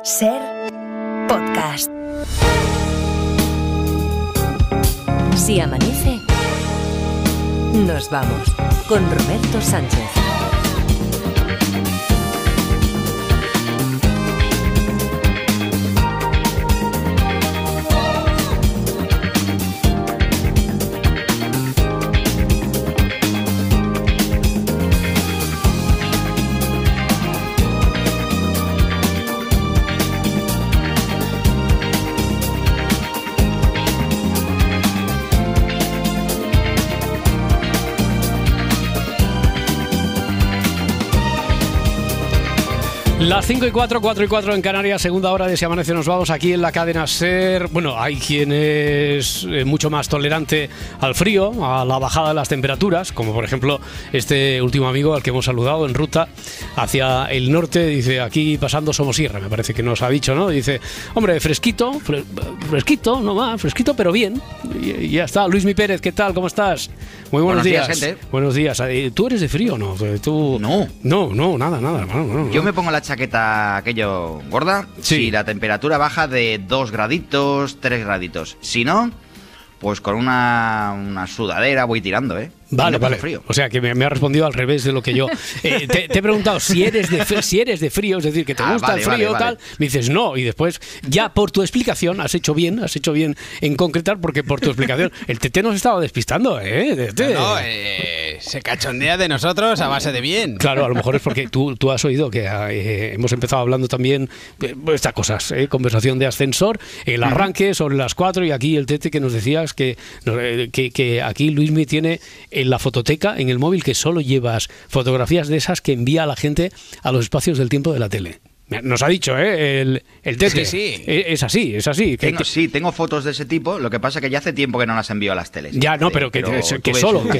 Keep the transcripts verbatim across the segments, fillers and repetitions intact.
Ser podcast. Si amanece, nos vamos con Roberto Sánchez. Las cinco y cuatro, cuatro y cuatro en Canarias, segunda hora de Si Amanece Nos Vamos aquí en la cadena SER. Bueno, hay quien es eh, mucho más tolerante al frío, a la bajada de las temperaturas, como por ejemplo este último amigo al que hemos saludado en ruta hacia el norte. Dice, aquí pasando Somosierra, me parece que nos ha dicho, ¿no? Dice, hombre, fresquito, fre- fresquito, no más, fresquito, pero bien. Y, y ya está. Luismi Pérez, ¿qué tal? ¿Cómo estás? Muy buenos, buenos días, días, gente. Buenos días. Eh, ¿Tú eres de frío o no? ¿Tú... No. No, no, nada, nada. No, no, Yo no. me pongo la chaqueta aquello gorda Sí. si la temperatura baja de dos graditos, tres graditos. Si no, pues con una, una sudadera voy tirando, ¿eh? Vale, Y no pasa vale. frío. O sea, que me, me ha respondido al revés de lo que yo... Eh, te, te he preguntado si eres de fr- si eres de frío, es decir, que te Ah, gusta vale, el frío vale, tal. vale. Me dices no, y después, ya por tu explicación, has hecho bien, has hecho bien en concretar, porque por tu explicación, el Tete nos estaba despistando, ¿eh? Tete. No, eh, se cachondea de nosotros a base de bien. Claro, a lo mejor es porque tú, tú has oído que eh, hemos empezado hablando también de estas cosas, ¿eh? Conversación de ascensor, el arranque sobre las cuatro, y aquí el Tete que nos decías que, eh, que, que aquí Luismi tiene en la fototeca, en el móvil, que solo llevas fotografías de esas que envía a la gente a los espacios del tiempo de la tele. Nos ha dicho, ¿eh? El, el Tete. Sí, sí. Eh, Es así, es así. Que- Tengo, que- sí, tengo fotos de ese tipo, lo que pasa es que ya hace tiempo que no las envío a las teles. Ya, no, Eh, pero que, que tuve solo. su- Que,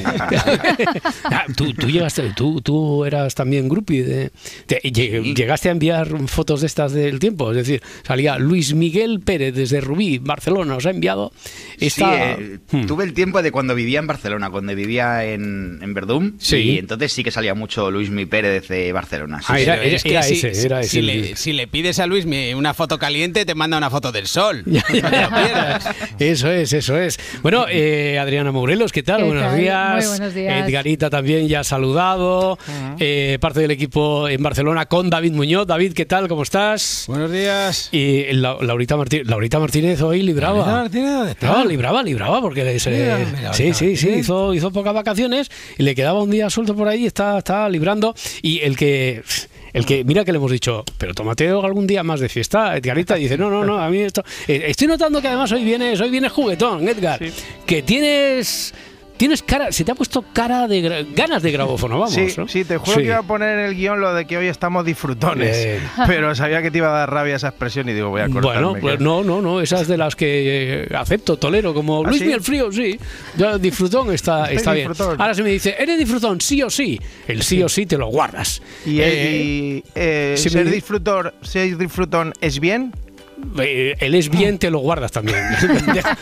Ah, tú, tú llegaste, tú, tú eras también groupie de, de- lleg- llegaste a enviar fotos de estas del tiempo, es decir, salía Luis Miguel Pérez desde Rubí, Barcelona, os ha enviado esta. Sí, eh, Hmm. tuve el tiempo de cuando vivía en Barcelona, cuando vivía en, en Verdún, Sí. y entonces sí que salía mucho Luismi Pérez de Barcelona. Sí, Ah, sí. era- Pero es que era si, ese, era si ese el- le, si le pides a Luis una foto caliente, te manda una foto del sol. Ya, ya, No te ya. lo pierdas. Eso es, eso es. Bueno, eh, Adriana Morelos, ¿qué tal? ¿Qué Buenos tal? días. Muy buenos días. Edgarita también ya ha saludado. Eh, parte del equipo en Barcelona con David Muñoz. David, ¿qué tal? ¿Cómo estás? Buenos días. Y La- Laurita, Martí- Laurita Martínez hoy libraba. Laurita Martínez, ¿dónde está? No, libraba, libraba, porque le- se- Mira, mira, sí, Laurita sí, sí, Martínez. hizo, hizo pocas vacaciones y le quedaba un día suelto por ahí, está, está librando. Y el que, el que, mira que le hemos dicho, pero tómate algún día más de fiesta. Edgarita dice, no, no, no, a mí esto. Eh, estoy notando que además hoy vienes, hoy vienes juguetón, Edgar. Que tienes. Tienes cara, se te ha puesto cara de gra- ganas de grabófono, vamos. Sí, ¿no? sí, te juro Sí. que iba a poner en el guión lo de que hoy estamos disfrutones. Eh. Pero sabía que te iba a dar rabia esa expresión y digo, voy a cortarme. Bueno, pues que- no, no, no, esas de las que eh, acepto, tolero, como ¿Ah, Luis sí? el frío, sí. Yo, disfrutón está, Estoy está bien. disfrutón. Ahora se me dice, ¿eres disfrutón? Sí o sí. El sí, o sí te lo guardas. Y, Eh, y, eh, si ser, me- disfrutor, ser disfrutón es bien. eh, el es bien te lo guardas también. Deja-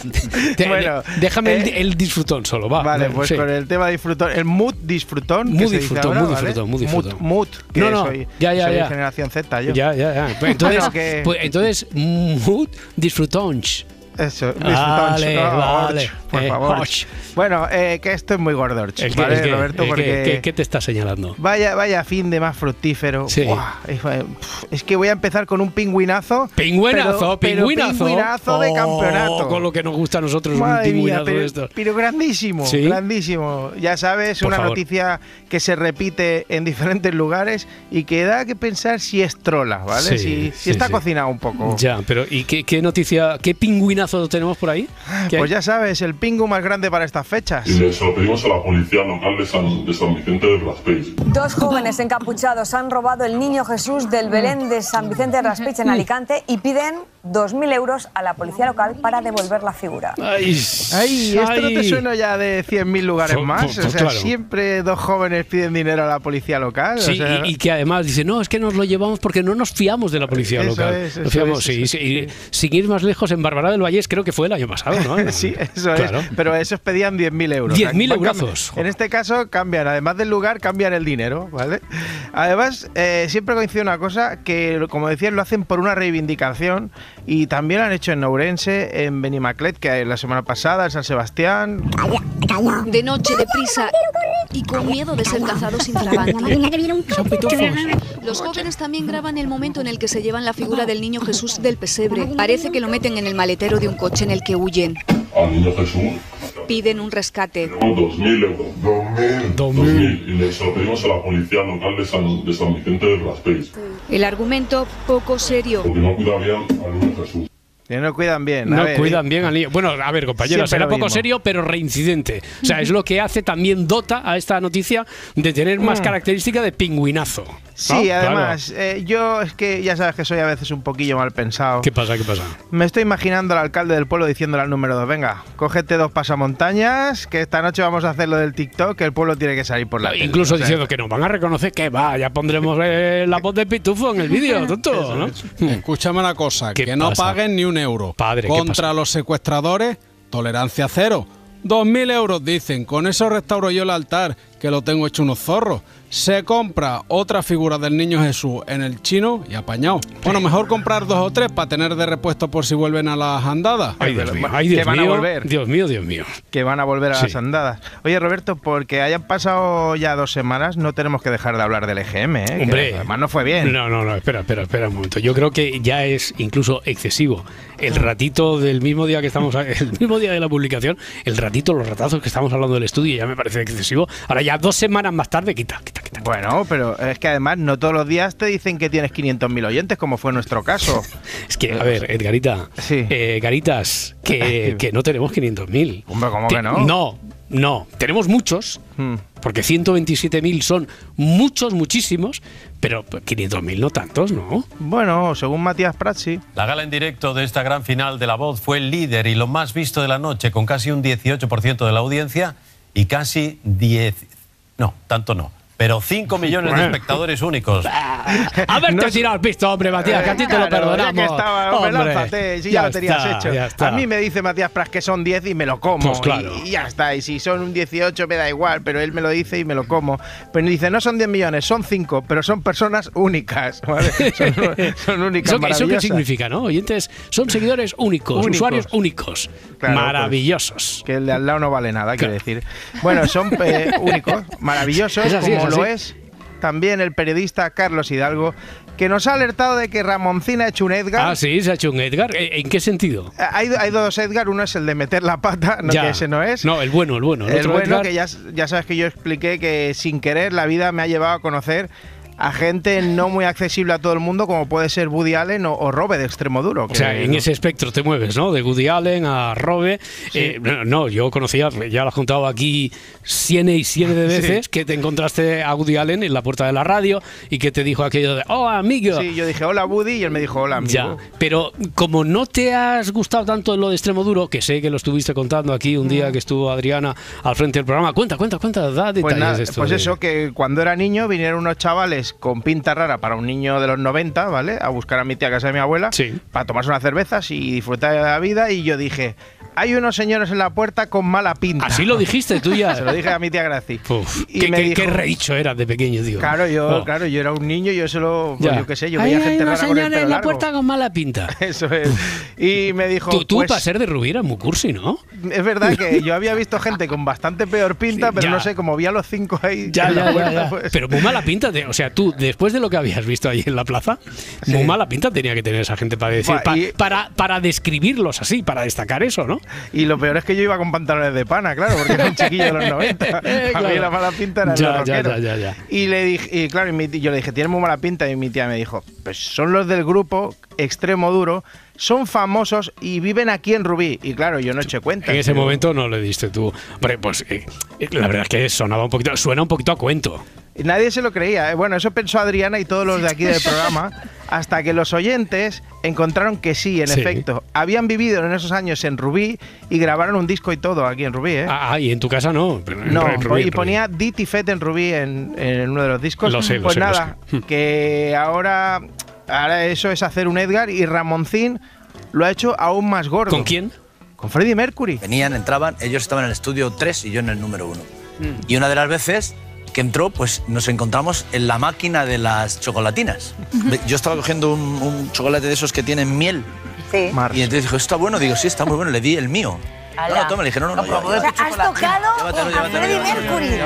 de- Bueno, déjame el, eh, el disfrutón solo, va. Vale, pues Sí. con el tema disfrutón, el mood disfrutón. Mood que se dice disfrutón, ahora, mood ¿vale? disfrutón, mood disfrutón. Mood, mood, que No, no, soy, ya, ya, soy ya. generación Z, yo. Ya, ya, ya. Pues entonces, Bueno, que- pues entonces, mood disfrutón. Eso, disfrutón. Vale, no, vale. och, por Eh, favor. och. Bueno, eh, que esto es muy gordorch, El que- ¿vale, el que- Roberto? el que- Porque ¿qué, qué te está señalando? Vaya, vaya fin de más fructífero. Sí. Buah, es, pf, es que voy a empezar con un pingüinazo. Pingüinazo, pero- pero pingüinazo. pingüinazo de Oh, campeonato. con lo que nos gusta a nosotros, un Madre mía, pingüinazo pero, de estos. pero grandísimo, ¿Sí? grandísimo. Ya sabes, Por una favor. noticia que se repite en diferentes lugares y que da que pensar si es trola, ¿vale? Sí, si, sí, si está sí. cocinado un poco. Ya, pero ¿y qué, qué noticia, qué pingüinazo tenemos por ahí? ¿Qué Pues hay? ya sabes, el pingu más grande para estas fechas. Y le- se lo pedimos a la policía local de San, de San Vicente del Raspeig. Dos jóvenes encapuchados han robado el niño Jesús del Belén de San Vicente de Raspech en Alicante y piden dos mil euros a la policía local para devolver la figura. Ay, Ay, ¿esto ay. no te suena ya de cien mil lugares Pues- más? pues- o pues sea, claro. siempre dos jóvenes piden dinero a la policía local. Sí, o sea, y, y que además dice, no, es que nos lo llevamos porque no nos fiamos de la policía Eso local. es, nos eso fiamos, es, sí, eso sí, y sin ir más lejos, en Barbará del Vallés creo que fue el año pasado, ¿no? Sí, eso Claro. es. Pero esos pedían diez mil euros. diez mil van cambi- eurazos. En este caso cambian, además del lugar, cambian el dinero, ¿vale? Además, eh, siempre coincide una cosa, que como decías, lo hacen por una reivindicación y también lo han hecho en Ourense, en Benimaclet, que la semana pasada, en San Sebastián. De noche, deprisa y con miedo de ser cazados infraganti. Son pitufos. Los jóvenes también graban el momento en el que se llevan la figura del niño Jesús del pesebre. Parece que lo meten en el maletero de un coche en el que huyen. Al niño Jesús Piden un rescate. tenemos dos mil euros. Dos dos mil. mil. Y le se lo pedimos a la policía local de San, de San Vicente del Raspéis. El argumento poco serio. Porque no cuida bien al niño Jesús. Que no cuidan bien. A No ver, cuidan bien al niño. Bueno, a ver, compañeros, Siempre será lo poco mismo. serio, pero reincidente. O sea, es lo que hace, también dota a esta noticia de tener más Mm. característica de pingüinazo. ¿no? Sí, Claro. además, eh, yo es que ya sabes que soy a veces un poquillo mal pensado. ¿Qué pasa? ¿Qué pasa? Me estoy imaginando al alcalde del pueblo diciéndole al número dos, venga, cógete dos pasamontañas, que esta noche vamos a hacer lo del TikTok, que el pueblo tiene que salir por la tele. Incluso O sea, diciendo que nos van a reconocer que va, ya pondremos eh, la voz de Pitufo en el vídeo, tonto, ¿no? Escúchame una cosa, ¿Qué que no pasa? paguen ni un euro. Padre, ¿qué Contra pasa? los secuestradores, tolerancia cero. Dos mil euros dicen, con eso restauro yo el altar, que lo tengo hecho unos zorros. Se compra otra figura del niño Jesús en el chino y apañado. Bueno, mejor comprar dos o tres para tener de repuesto por si vuelven a las andadas. Ay, Dios pero, mío, bueno, ay, que Dios van a mío, volver. Dios mío, Dios mío. que van a volver a Sí. las andadas. Oye, Roberto, porque hayan pasado ya dos semanas, no tenemos que dejar de hablar del E G M, ¿eh? Que Hombre, además no fue bien. No, no, no, espera, espera, espera un momento. Yo creo que ya es incluso excesivo. El ratito del mismo día que estamos, el mismo día de la publicación, el ratito, los ratazos que estamos hablando del estudio ya me parece excesivo. Ahora ya dos semanas más tarde, quita, quita, quita. Bueno, pero es que además no todos los días te dicen que tienes quinientos mil oyentes, como fue nuestro caso. Es que, a ver, Edgarita, Sí. eh, Garitas, que, que no tenemos quinientos mil. Hombre, ¿cómo que no? No, no. Tenemos muchos, Hmm. porque ciento veintisiete mil son muchos, muchísimos, pero quinientos mil no tantos, ¿no? Bueno, según Matías Prats, sí. La gala en directo de esta gran final de La Voz fue el líder y lo más visto de la noche, con casi un dieciocho por ciento de la audiencia y casi diez... No, tanto no. Pero cinco millones de espectadores únicos. Haberte No sé- tirado el pisto, hombre, Matías, que a ti te lo Claro, perdonamos. ya que estaba, hombre, Hombre, lánzate, si ya, lo tenías está, hecho. ya está. A mí me dice Matías Prats que son diez y me lo como. Pues claro. y, y ya está. Y si son un dieciocho me da igual, pero él me lo dice y me lo como. Pero dice, no son diez millones, son cinco, pero son personas únicas. ¿vale? Son, son únicas, ¿Eso, ¿Eso qué maravillosas. significa, no? Oyentes, son seguidores únicos, Únicos. usuarios únicos. Claro, maravillosos. Que el de al lado no vale nada, quiero Claro. decir. Bueno, son eh, únicos, maravillosos, Es así, como es lo así. es también el periodista Carlos Hidalgo, que nos ha alertado de que Ramoncín ha hecho un Edgar. Ah, sí, se ha hecho un Edgar. ¿En qué sentido? Hay, hay dos Edgar, uno es el de meter la pata, no, Ya. que ese no es. No, el bueno, el bueno. el otro bueno, Edgar- que ya, ya sabes que yo expliqué que sin querer la vida me ha llevado a conocer a gente no muy accesible a todo el mundo, como puede ser Woody Allen o, o Robe de Extremoduro. O sea, en ese espectro te mueves, ¿no? De Woody Allen a Robe. Eh, no, no, yo conocía, ya lo has contado aquí ciene y ciene de veces, Sí. que te encontraste a Woody Allen en la puerta de la radio y que te dijo aquello de, oh, amigo. Sí, yo dije, hola Woody, y él me dijo, hola amigo. Ya, pero como no te has gustado tanto lo de Extremoduro, que sé que lo estuviste contando aquí un día que estuvo Adriana al frente del programa, cuenta, cuenta, cuenta, da detalles Pues, nada, de esto. pues de- eso, que cuando era niño vinieron unos chavales con pinta rara para un niño de los noventa, ¿vale? A buscar a mi tía a casa de mi abuela, Sí. para tomarse unas cervezas y disfrutar de la vida, y yo dije, hay unos señores en la puerta con mala pinta. Así lo dijiste tú ya. Se lo dije a mi tía Graci. Uf, Y qué, me qué- dijo- qué redicho eras de pequeño, tío. Claro, yo, Oh. claro, yo era un niño y yo se lo, pues Ya. yo qué sé, yo Ahí veía hay gente unos rara con el señores pelo en la largo. puerta con mala pinta. Eso es. Y me dijo, Tú, tú pues, para ser de Rubí eras muy cursi, ¿no? es verdad que yo había visto gente con bastante peor pinta, Sí, pero ya. no sé, como vi a los cinco ahí Ya, en la ya, puerta, ya, ya. pues- Pero muy mala pinta. de- o sea, tú, después de lo que habías visto ahí en la plaza, muy Sí. mala pinta tenía que tener esa gente para decir, Buah, pa- y- para, para describirlos así, para destacar eso, ¿no? Y lo peor es que yo iba con pantalones de pana, claro, porque era un chiquillo de los noventa. A mí Claro. la mala pinta era Ya, el ya, rockero. ya, ya, ya. Y le dije, y claro, y mi tía- yo le dije, tienes muy mala pinta, y mi tía me dijo, pues son los del grupo Extremo Duro, son famosos y viven aquí en Rubí. Y claro, yo no eché cuenta. En ese Pero- momento no le diste tú. Hombre, pues eh, eh, la verdad es que sonaba un poquito, suena un poquito a cuento. Nadie se lo creía. Bueno, eso pensó Adriana y todos los de aquí del programa, hasta que los oyentes encontraron que sí, en Sí. efecto. Habían vivido en esos años en Rubí y grabaron un disco y todo aquí en Rubí, ¿eh? Ah, y en tu casa no. pero en No, Rubí, en Rubí. y ponía Dit y Fet en Rubí en, en uno de los discos. Lo sé, lo pues sé, lo nada, sé. que ahora, ahora eso es hacer un Edgar y Ramoncín lo ha hecho aún más gordo. ¿Con quién? Con Freddie Mercury. Venían, entraban, ellos estaban en el estudio tres y yo en el número uno. Mm. Y una de las veces que entró, pues nos encontramos en la máquina de las chocolatinas. Yo estaba cogiendo un, un chocolate de esos que tienen miel. Sí. Y entonces dijo, ¿está bueno? Digo, sí, está muy bueno. Le di el mío. No, no, toma, le dije, no, no, no. O sea, has tocado Llévatelo, a llévatelo, Freddie llévatelo, Mercury.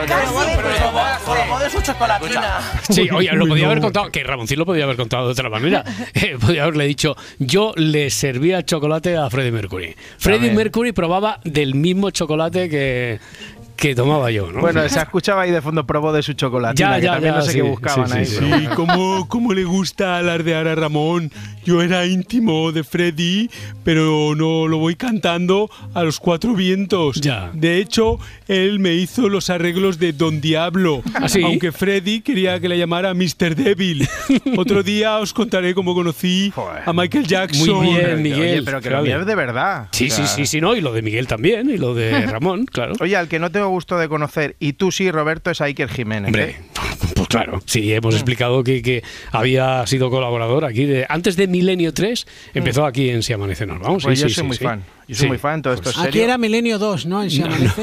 Como de su chocolatina. Sí, oye, lo podía haber contado, que Ramoncín lo podía haber contado de otra manera. Eh, podía haberle dicho, yo le servía chocolate a Freddie Mercury. Freddie También. Mercury probaba del mismo chocolate que, que tomaba yo, ¿no? Bueno, se escuchaba ahí de fondo, probó de su chocolatina, Ya, que ya, también ya, no sé sí, qué buscaban sí, sí, ahí. sí. pero Sí, bueno. ¿cómo, cómo le gusta alardear a Ramón? Yo era íntimo de Freddy, pero no lo voy cantando a los cuatro vientos. Ya. De hecho, él me hizo los arreglos de Don Diablo, ¿Ah, sí? aunque Freddy quería que le llamara mister Devil. Otro día os contaré cómo conocí Joder. a Michael Jackson. Muy bien, Oye, Miguel. pero que claro. lo mío es de verdad. Sí, O sea, sí, sí, sí, no, y lo de Miguel también, y lo de Ramón, claro. Oye, al que no tengo gusto de conocer, y tú sí, Roberto, es a Iker Jiménez. Hombre, ¿eh? pues claro, sí, hemos explicado que, que había sido colaborador aquí. De, antes de Milenio tres, empezó aquí en Si Amanece Nos Vamos. Pues sí, yo sí, soy sí, muy sí. fan. Yo soy Sí. muy fan, todo esto es Pues serio. Aquí era Milenio dos, ¿no? En Si Amanece.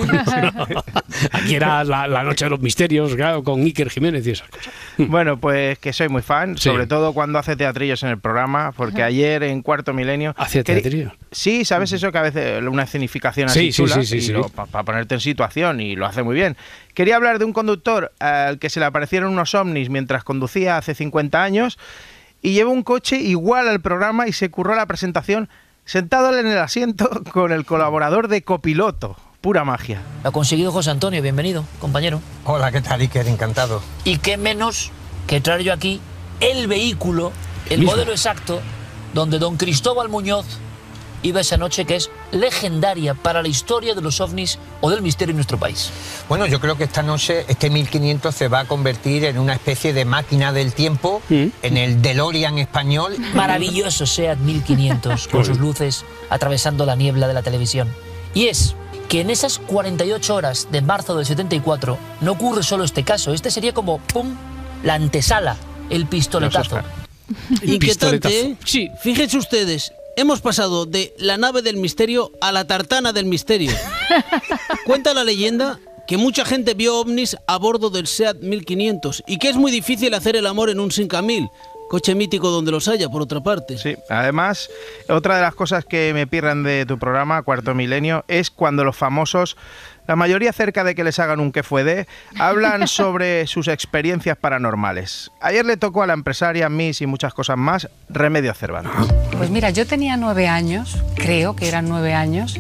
Aquí era la, la Noche de los Misterios, claro, con Iker Jiménez y esas cosas. Bueno, pues que soy muy fan, Sí. sobre todo cuando hace teatrillos en el programa, porque ayer en Cuarto Milenio... ¿Hacía querí- teatrillos? Sí, ¿sabes eso que a veces una escenificación Sí, así sí, chula? sí, sí, y sí. lo- pa- para ponerte en situación, y lo hace muy bien. Quería hablar de un conductor al que se le aparecieron unos ovnis mientras conducía hace cincuenta años y lleva un coche igual al programa y se curró la presentación sentado en el asiento con el colaborador de copiloto. Pura magia. Lo ha conseguido José Antonio, bienvenido, compañero. Hola, ¿qué tal, Iker? Encantado. Y qué menos que traer yo aquí el vehículo, el Mismo. modelo exacto, donde don Cristóbal Muñoz iba esa noche, que es legendaria para la historia de los ovnis o del misterio en nuestro país. Bueno, yo creo que esta noche este mil quinientos se va a convertir en una especie de máquina del tiempo, en el DeLorean español. Maravilloso SEAT mil quinientos, con sus luces atravesando la niebla de la televisión. Y es que en esas cuarenta y ocho horas de marzo del setenta y cuatro no ocurre solo este caso. Este sería como, ¡pum!, la antesala, el pistoletazo. Inquietante, ¿eh? Sí. Fíjense ustedes, hemos pasado de la nave del misterio a la tartana del misterio. Cuenta la leyenda que mucha gente vio ovnis a bordo del SEAT mil quinientos y que es muy difícil hacer el amor en un Simca mil. Coche mítico donde los haya, por otra parte. Sí, además, otra de las cosas que me pirran de tu programa, Cuarto Milenio, es cuando los famosos, la mayoría cerca de que les hagan un que fue de, hablan sobre sus experiencias paranormales. Ayer le tocó a la empresaria, Miss y muchas cosas más, Remedios Cervantes. Pues mira, yo tenía nueve años, creo que eran nueve años,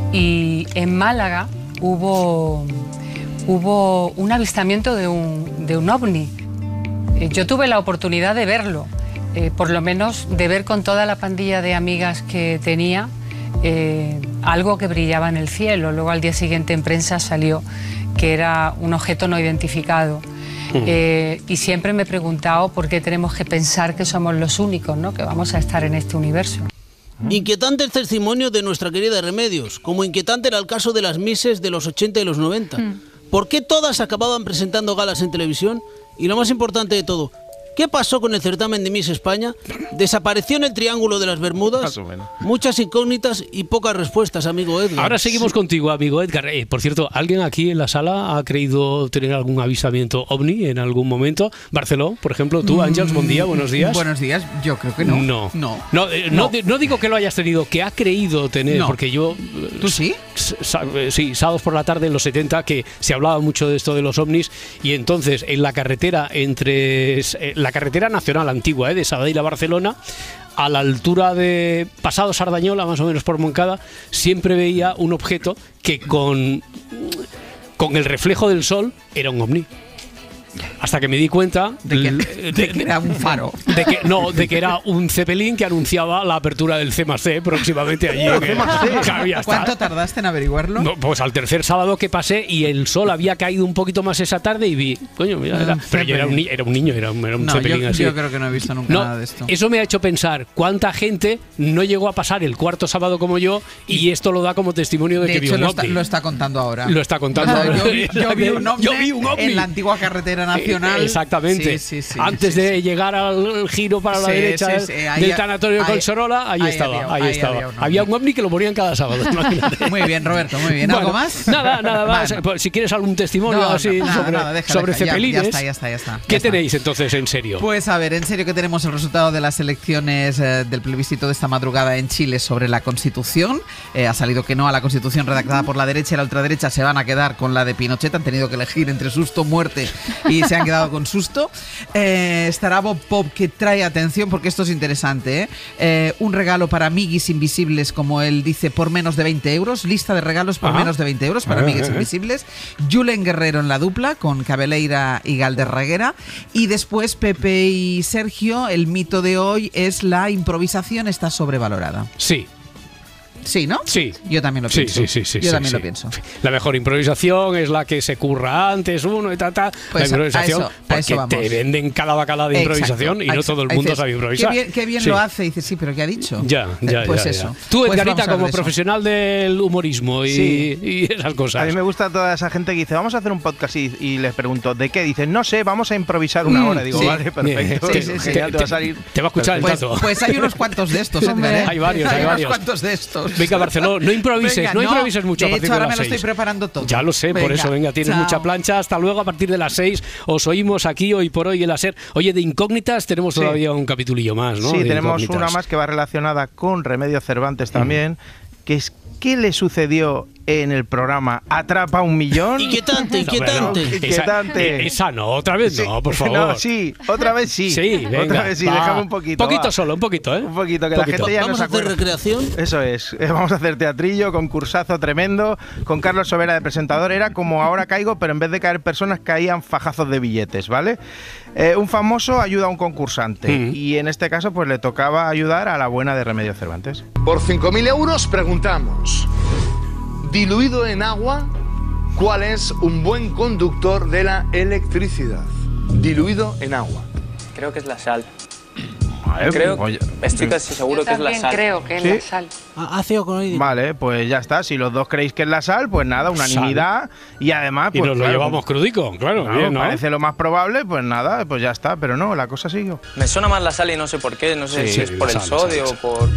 y en Málaga hubo, hubo un avistamiento de un, de un ovni. Eh, Yo tuve la oportunidad de verlo, eh, por lo menos de ver con toda la pandilla de amigas que tenía eh, algo que brillaba en el cielo. Luego al día siguiente en prensa salió que era un objeto no identificado. Eh, y siempre me he preguntado por qué tenemos que pensar que somos los únicos, ¿no?, que vamos a estar en este universo. Inquietante el testimonio de nuestra querida Remedios, como inquietante era el caso de las Misses de los ochenta y los noventa. ¿Por qué todas acababan presentando galas en televisión? Y lo más importante de todo, ¿qué pasó con el certamen de Miss España? ¿Desapareció en el Triángulo de las Bermudas? Más o menos. Muchas incógnitas y pocas respuestas, amigo Edgar. Ahora seguimos Sí. contigo, amigo Edgar. Eh, por cierto, ¿alguien aquí en la sala ha creído tener algún avistamiento ovni en algún momento? Barceló, por ejemplo, tú, Ángels, buen día, buenos días. Buenos días, yo creo que no. No. No. No, eh, no, di- no digo que lo hayas tenido, que ha creído tener, No. porque yo... ¿Tú sí? s- sa- eh, Sí, sábados por la tarde en los setenta, que se hablaba mucho de esto de los ovnis, y entonces en la carretera entre... eh, la carretera nacional antigua, eh, de Sabadell a Barcelona, a la altura de pasado Sardañola, más o menos por Moncada, siempre veía un objeto que con, con el reflejo del sol era un ovni. hasta que me di cuenta de que, l- de que era un faro. De que, no, de que era un Zeppelin que anunciaba la apertura del C más C próximamente allí. en el- Claro, ya está. ¿Cuánto tardaste en averiguarlo? No, pues al tercer sábado que pasé y el sol había caído un poquito más esa tarde y vi, coño, mira, era, Un pero yo era un, ni- Zeppelin. era un niño, era un, era un No, Zeppelin yo, así. yo creo que no he visto nunca No, nada de esto. eso me ha hecho pensar cuánta gente no llegó a pasar el cuarto sábado como yo y esto lo da como testimonio de, De que vio hecho, un lo está, ovni. lo está contando ahora. Lo está contando ahora. Yo vi, yo vi un ovni Yo vi un ovni. en la antigua carretera nacional. Exactamente. Sí, sí, sí, Antes sí, de sí. llegar al giro para la Sí, derecha sí, sí, del- ahí- del tanatorio de ahí- Colsorola, ahí, ahí estaba, había- ahí, ahí estaba. había un ovni. Había un ovni que lo ponían cada sábado. Imagínate. Muy bien, Roberto, muy bien. ¿Algo Bueno, más? Nada, nada más. Bueno. Pues, si quieres algún testimonio No, así no, nada, sobre, nada, deja, sobre deja, ya- cepelines. ya está, ya está, ya está, ¿Qué ya está. tenéis entonces en serio? Pues a ver, en serio que tenemos el resultado de las elecciones eh, del plebiscito de esta madrugada en Chile sobre la Constitución. Eh, ha salido que no a la Constitución redactada por la derecha y la ultraderecha se van a quedar con la de Pinochet. Han tenido que elegir entre susto, muerte y se han quedado con susto. Eh, estará Bob Pop que trae atención porque esto es interesante. ¿eh? Eh, un regalo para amiguis invisibles, como él dice, por menos de veinte euros. Lista de regalos por Ajá. menos de veinte euros para Ah, amiguis ah, ah. invisibles. Julen Guerrero en la dupla con Cabeleira y Galderraguera. Y después Pepe y Sergio, el mito de hoy es la improvisación está sobrevalorada. Sí. Sí, ¿no? Sí. Yo también lo Sí, pienso. sí, sí, sí, Yo sí, también sí. lo pienso. La mejor improvisación es la que se curra antes uno y ta, ta. Pues la a- a improvisación, eso- a porque eso vamos. te venden cada bacala de improvisación Exacto. y no Ahí- todo el ahí mundo dices, sabe improvisar. Qué bien, qué bien Sí. lo hace. Y dices, sí, pero ¿qué ha dicho? Ya, ya, Eh, Pues ya, eso. ya. Tú, Pues Edgarita, vamos a hablar como de eso. profesional del humorismo y, Sí. y esas cosas. A mí me gusta toda esa gente que dice, vamos a hacer un podcast y, y les pregunto, ¿de qué? Dicen, no sé, vamos a improvisar una Mm, hora. Digo, sí. vale, perfecto. Sí, sí, sí. Genial, te, va a salir. Te va a escuchar el Pues, tato. pues hay unos cuantos de estos, Edgar, ¿eh? Hay varios, hay unos varios. cuantos de estos. Venga, Barcelona, no improvises, Venga, no improvises mucho a De partir hecho, de ahora las me lo estoy seis. preparando todo. Ya lo sé, por Venga, eso, venga, tienes chao. mucha plancha. Hasta luego, a partir de las seis os oímos aquí hoy por hoy en la SER. Oye, de incógnitas tenemos Sí. todavía un capitulillo más, ¿no? Sí, De tenemos incógnitas. una más que va relacionada con Remedios Cervantes también, que es ¿qué le sucedió en el programa Atrapa un Millón? Inquietante, inquietante. Esa, Inquietante. eh, esa no, otra vez Sí, no, por favor. no, sí, otra vez sí. Sí, venga, otra vez sí, va. déjame un poquito. Poquito va. solo, un poquito, ¿eh? Un poquito, que Poquito. la gente ya ¿Vamos no a se hacer acuerda. recreación? Eso es, eh, vamos a hacer teatrillo, concursazo tremendo, con Carlos Sobera de presentador. Era como ahora caigo, pero en vez de caer personas caían fajazos de billetes, ¿vale? Eh, un famoso ayuda a un concursante Mm. y en este caso pues le tocaba ayudar a la buena de Remedios Cervantes. Por cinco mil euros preguntamos, diluido en agua, ¿cuál es un buen conductor de la electricidad? Diluido en agua. Creo que es la sal. Vale, Creo, pues, estoy casi seguro que es la sal. creo que es ¿Sí? la sal. Ácido clorhídrico. Vale, pues ya está. Si los dos creéis que es la sal, pues nada, unanimidad. Y además, Y pues nos lo claro, llevamos crudico, claro, claro, bien, ¿no? parece lo más probable, pues nada, pues ya está. Pero no, la cosa siguió. Me suena más la sal y no sé por qué. No sé Sí, si es la por el sal, la sodio sal, o por...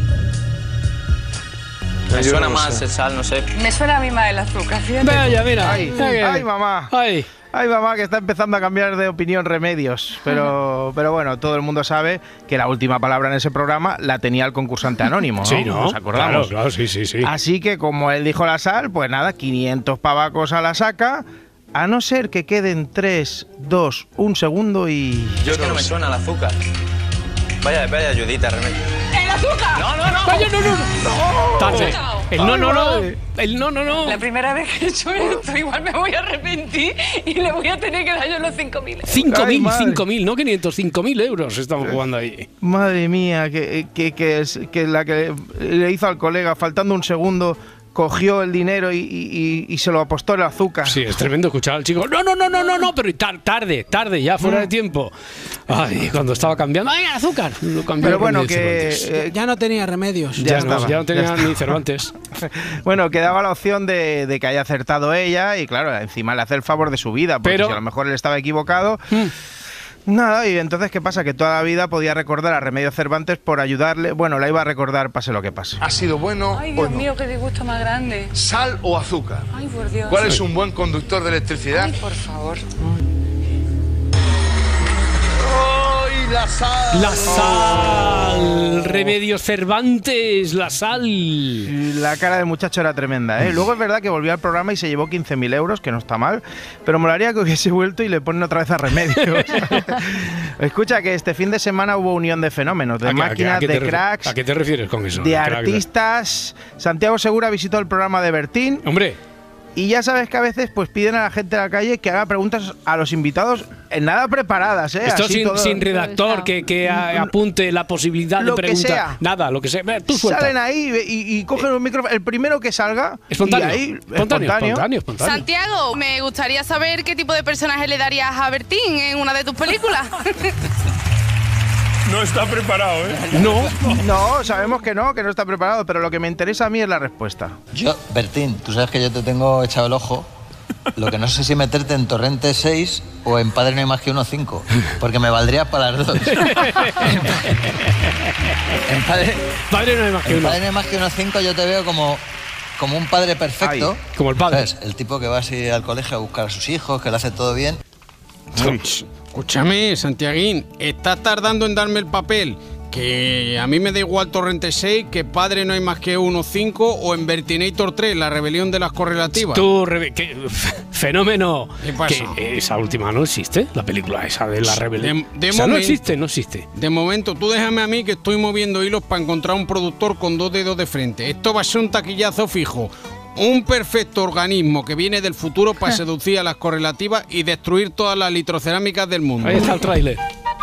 Me Yo suena no lo más sé. el sal, no sé. Me suena a mí más el azúcar, fíjate. Vaya, mira. Ay, Ay, ay, mamá. Ay. Ay, mamá, que está empezando a cambiar de opinión Remedios. Pero, pero bueno, todo el mundo sabe que la última palabra en ese programa la tenía el concursante anónimo, ¿no? Sí, ¿no? ¿Nos acordamos? Claro, claro, sí, sí, sí. Así que como él dijo la sal, pues nada, quinientos pavacos a la saca, a no ser que queden tres, dos, un segundo y... Yo es que no me suena el azúcar. Vaya, vaya ayudita, Remedio. ¡El azúcar! No, no, no. Vaya, no, no, no. Tarde. El no, Ay, no, no. madre. El no, no, no. La primera vez que he hecho esto, igual me voy a arrepentir y le voy a tener que dar yo los cinco mil. Cinco Ay, mil, madre. cinco mil, no quinientos, cinco mil euros estamos jugando ahí. Madre mía, que, que, que, es, que la que le hizo al colega, faltando un segundo, cogió el dinero y, y- y se lo apostó el azúcar. Sí, es tremendo escuchar al chico. No, no, no, no, no, no, pero tar- tarde, tarde, ya fuera de tiempo. Ay, cuando estaba cambiando. ¡Ay, azúcar! Lo cambió Pero bueno, Remedios que... Cervantes. eh, Ya no tenía remedios. ya, ya no, estaba, ya no tenía ya estaba. ni Cervantes. Bueno, quedaba la opción de, de que haya acertado ella y claro, encima le hace el favor de su vida, porque Pero- si a lo mejor él estaba equivocado... Nada, y entonces, ¿qué pasa? Que toda la vida podía recordar a Remedios Cervantes por ayudarle. Bueno, la iba a recordar pase lo que pase. ¿Ha sido bueno Ay, o Dios no? mío, qué disgusto más grande. ¿Sal o azúcar? Ay, por Dios. ¿Cuál es un buen conductor de electricidad? Ay, por favor. ¡Ay, la sal! La sal. Remedios Cervantes, la sal. Y la cara del muchacho era tremenda, ¿eh? Luego es verdad que volvió al programa y se llevó quince mil euros, que no está mal, pero molaría que hubiese vuelto y le ponen otra vez a Remedios. Escucha, que este fin de semana hubo unión de fenómenos, de ¿A qué- a qué- a máquinas, qué te de refi- cracks, ¿A qué te refieres con eso? de Crack, artistas. Santiago Segura visitó el programa de Bertín. Hombre. Y ya sabes que a veces pues piden a la gente de la calle que haga preguntas a los invitados en nada preparadas, ¿eh? Esto Así sin, todo. sin redactor que, que a- apunte la posibilidad Lo de que preguntar. sea. Nada, lo que sea. Ve, Tú suelta. Salen ahí y, y cogen un micrófono, el primero que salga. Espontáneo. Y ahí, Espontáneo, espontáneo, espontáneo. Santiago, me gustaría saber qué tipo de personaje le darías a Bertín en una de tus películas. No está preparado, ¿eh? No. No, sabemos que no, que no está preparado, pero lo que me interesa a mí es la respuesta. Yo, Bertín, tú sabes que yo te tengo echado el ojo. Lo que no sé si meterte en Torrente seis o en Padre no hay más que uno cinco, porque me valdría para las dos. En Padre, padre no hay más que en uno. Padre no hay más que uno cinco yo te veo como, como un padre perfecto. Ay, como el padre. ¿Sabes? El tipo que va así al colegio a buscar a sus hijos, que lo hace todo bien. Escúchame, Santiaguín, estás tardando en darme el papel. Que a mí me da igual Torrente seis, que Padre no hay más que uno cinco o en Vertinator tres, la rebelión de las correlativas. Tú, rebe- que- fenómeno. ¿Qué pasa? Que esa última no existe, la película esa de la rebelión. De, de Esa no momento- existe, no existe. De momento, tú déjame a mí que estoy moviendo hilos para encontrar un productor con dos dedos de frente. Esto va a ser un taquillazo fijo. Un perfecto organismo que viene del futuro para seducir a las correlativas y destruir todas las litrocerámicas del mundo. Ahí está el tráiler.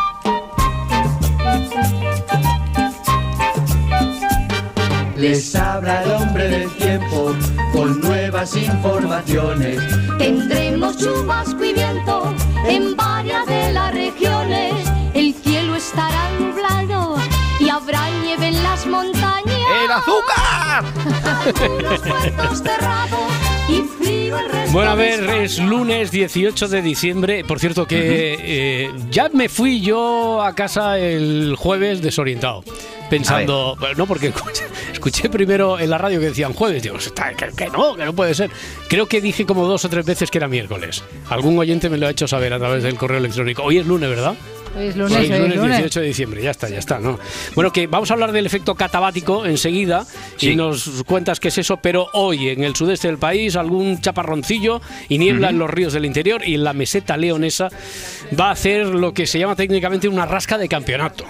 Les habla el hombre del tiempo con nuevas informaciones. Tendremos chubasco y viento en varias de las regiones. El cielo estará nublado y habrá nieve en las montañas. ¡El azúcar! Algunos puertos cerrados y frío el resto. Bueno, a de ver, España. es lunes dieciocho de diciembre. Por cierto que eh, ya me fui yo a casa el jueves desorientado. Pensando, bueno, no, porque escuché, escuché primero en la radio que decían jueves, digo, "Está- que, que no, que no puede ser". Creo que dije como dos o tres veces que era miércoles. Algún oyente me lo ha hecho saber a través del correo electrónico. Hoy es lunes, ¿verdad? Hoy es lunes, Hoy hoy es es lunes lunes. dieciocho de diciembre, ya está, ya está, ¿no? Bueno, que vamos a hablar del efecto catabático enseguida y nos cuentas qué es eso, pero hoy en el sudeste del país algún chaparroncillo y niebla Ujú. en los ríos del interior y en la meseta leonesa va a hacer lo que se llama técnicamente una rasca de campeonato.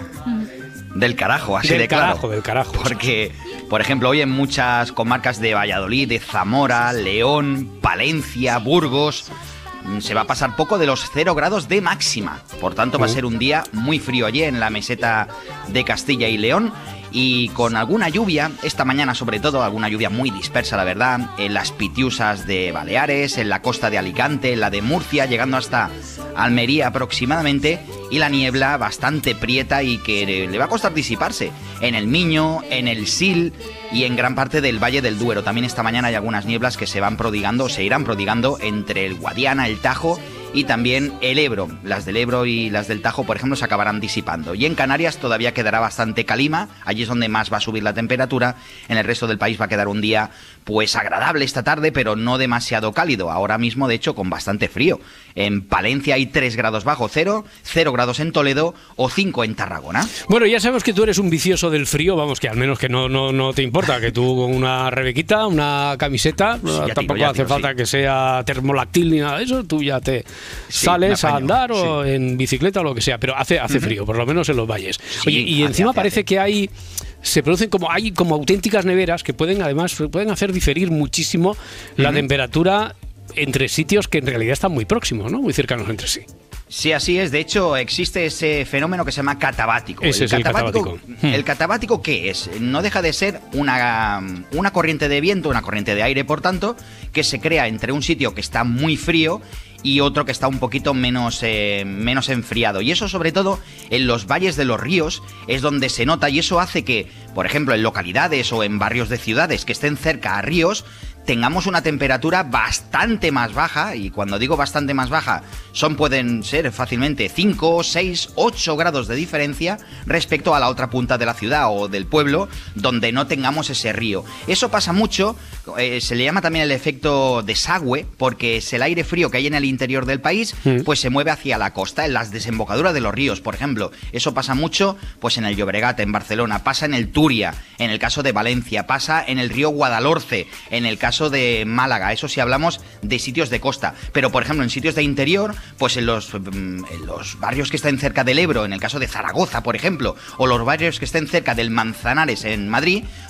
Del carajo, así Del de claro. carajo, del carajo. Porque, por ejemplo, hoy en muchas comarcas de Valladolid, de Zamora, León, Palencia, Burgos, mm, se va a pasar poco de los cero grados de máxima. Por tanto, va a Uh. ser un día muy frío allí en la meseta de Castilla y León. Y con alguna lluvia, esta mañana sobre todo, alguna lluvia muy dispersa, la verdad, en las Pitiusas de Baleares, en la costa de Alicante, en la de Murcia, llegando hasta Almería aproximadamente, y la niebla bastante prieta y que le va a costar disiparse en el Miño, en el Sil y en gran parte del Valle del Duero. También esta mañana hay algunas nieblas que se van prodigando, o se irán prodigando entre el Guadiana, el Tajo y también el Ebro. Las del Ebro y las del Tajo, por ejemplo, se acabarán disipando. Y en Canarias todavía quedará bastante calima, allí es donde más va a subir la temperatura. En el resto del país va a quedar un día pues agradable esta tarde, pero no demasiado cálido. Ahora mismo, de hecho, con bastante frío. En Palencia hay tres grados bajo cero, cero grados en Toledo o cinco en Tarragona. Bueno, ya sabemos que tú eres un vicioso del frío, vamos, que al menos que no, no, no te importa, que tú con una rebequita, una camiseta, ya tiro, tampoco ya hace tiro, falta sí. que sea termolactil ni nada de eso, tú ya te Sí, sales me a apaño, andar o en bicicleta o lo que sea, pero hace, hace Ujú. frío, por lo menos en los valles. Sí, Oye, y hace, encima hace, parece que hay... Se producen como hay como auténticas neveras que pueden además pueden hacer diferir muchísimo la Ujú. temperatura entre sitios que en realidad están muy próximos, ¿no? Muy cercanos entre sí. Sí, así es. De hecho, existe ese fenómeno que se llama catabático. Ese es el catabático. ¿El catabático qué es? No deja de ser una, una corriente de viento, una corriente de aire, por tanto, que se crea entre un sitio que está muy frío y otro que está un poquito menos, eh, menos enfriado. Y eso, sobre todo, en los valles de los ríos es donde se nota, y eso hace que, por ejemplo, en localidades o en barrios de ciudades que estén cerca a ríos, tengamos una temperatura bastante más baja, y cuando digo bastante más baja, son pueden ser fácilmente cinco, seis, ocho grados de diferencia respecto a la otra punta de la ciudad o del pueblo donde no tengamos ese río. Eso pasa mucho, eh, se le llama también el efecto desagüe, porque es el aire frío que hay en el interior del país, Mm. pues se mueve hacia la costa, en las desembocaduras de los ríos, por ejemplo. Eso pasa mucho pues en el Llobregat, en Barcelona, pasa en el Túria, en el caso de Valencia, pasa en el río Guadalhorce, en el caso de Málaga, eso si hablamos de sitios de costa. Pero, por ejemplo, en sitios de interior, pues en los, en los barrios que estén cerca del Ebro, en el caso de Zaragoza, por ejemplo, o los barrios que estén cerca del Manzanares en Madrid,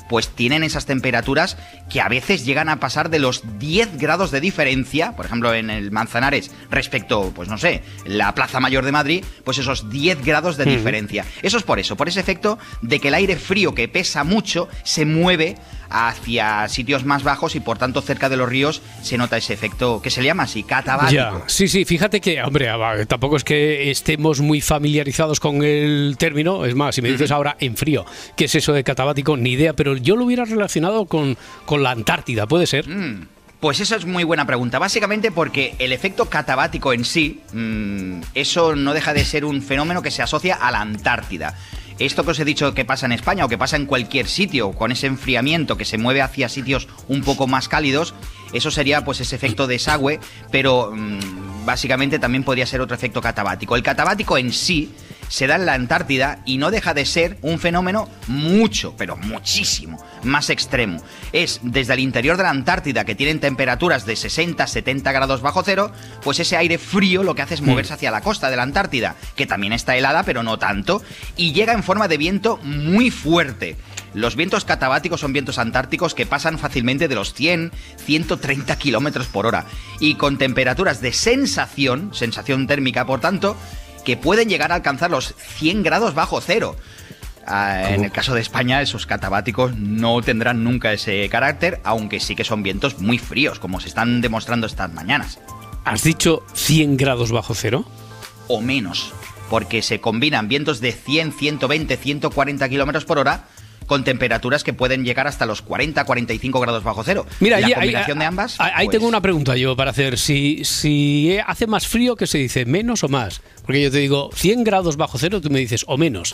pues tienen esas temperaturas que a veces llegan a pasar de los diez grados de diferencia, por ejemplo en el Manzanares respecto, pues no sé, la Plaza Mayor de Madrid, pues esos diez grados de diferencia. Eso es por eso, por ese efecto de que el aire frío que pesa mucho se mueve hacia sitios más bajos y por tanto cerca de los ríos se nota ese efecto que se llama así, catabático. Ya, sí, sí, fíjate que, hombre, tampoco es que estemos muy familiarizados con el término, es más, si me dices uh-huh. ahora en frío, ¿qué es eso de catabático? Ni idea, pero yo lo hubiera relacionado con, con la Antártida, ¿puede ser? Mm. Pues esa es muy buena pregunta, básicamente porque el efecto catabático en sí, mmm, eso no deja de ser un fenómeno que se asocia a la Antártida. Esto que os he dicho que pasa en España o que pasa en cualquier sitio, con ese enfriamiento que se mueve hacia sitios un poco más cálidos, eso sería pues ese efecto desagüe, pero mmm, básicamente también podría ser otro efecto catabático. El catabático en sí se da en la Antártida y no deja de ser un fenómeno mucho, pero muchísimo más extremo. Es desde el interior de la Antártida, que tienen temperaturas de sesenta a setenta grados bajo cero, pues ese aire frío lo que hace es moverse hacia la costa de la Antártida, que también está helada, pero no tanto, y llega en forma de viento muy fuerte. Los vientos catabáticos son vientos antárticos que pasan fácilmente de los cien, ciento treinta kilómetros por hora, y con temperaturas de sensación, sensación térmica por tanto, que pueden llegar a alcanzar los cien grados bajo cero. Uh, en el caso de España, esos catabáticos no tendrán nunca ese carácter, aunque sí que son vientos muy fríos, como se están demostrando estas mañanas. ¿Has dicho cien grados bajo cero? O menos, porque se combinan vientos de cien, ciento veinte, ciento cuarenta kilómetros por hora con temperaturas que pueden llegar hasta los cuarenta a cuarenta y cinco grados bajo cero. Mira, la ahí, combinación ahí, de ambas... Ahí pues... tengo una pregunta yo para hacer. Si, si hace más frío, ¿qué se dice? ¿Menos o más? Porque yo te digo cien grados bajo cero, tú me dices o menos.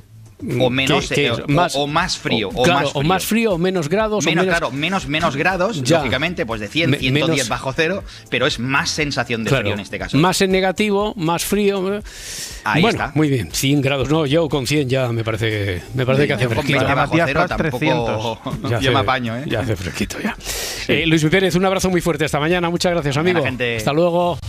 O menos, ¿Qué, qué eh, o, más, o más frío. O, o, claro, más frío. o más frío o menos grados. Menos, o menos... claro, menos, menos grados, ya. lógicamente, pues de cien, Me, ciento diez menos... bajo cero, pero es más sensación de claro, frío en este caso. Más en negativo, más frío. Ahí bueno, está. Muy bien, cien grados. No, yo con cien ya me parece, me parece sí, que hace fresquito. Ya bajo cero tampoco ya yo me apaño, ¿eh? Ya hace fresquito ya. Sí. Eh, Luis Pérez, un abrazo muy fuerte esta mañana. Muchas gracias, amigo. Gente. Hasta luego.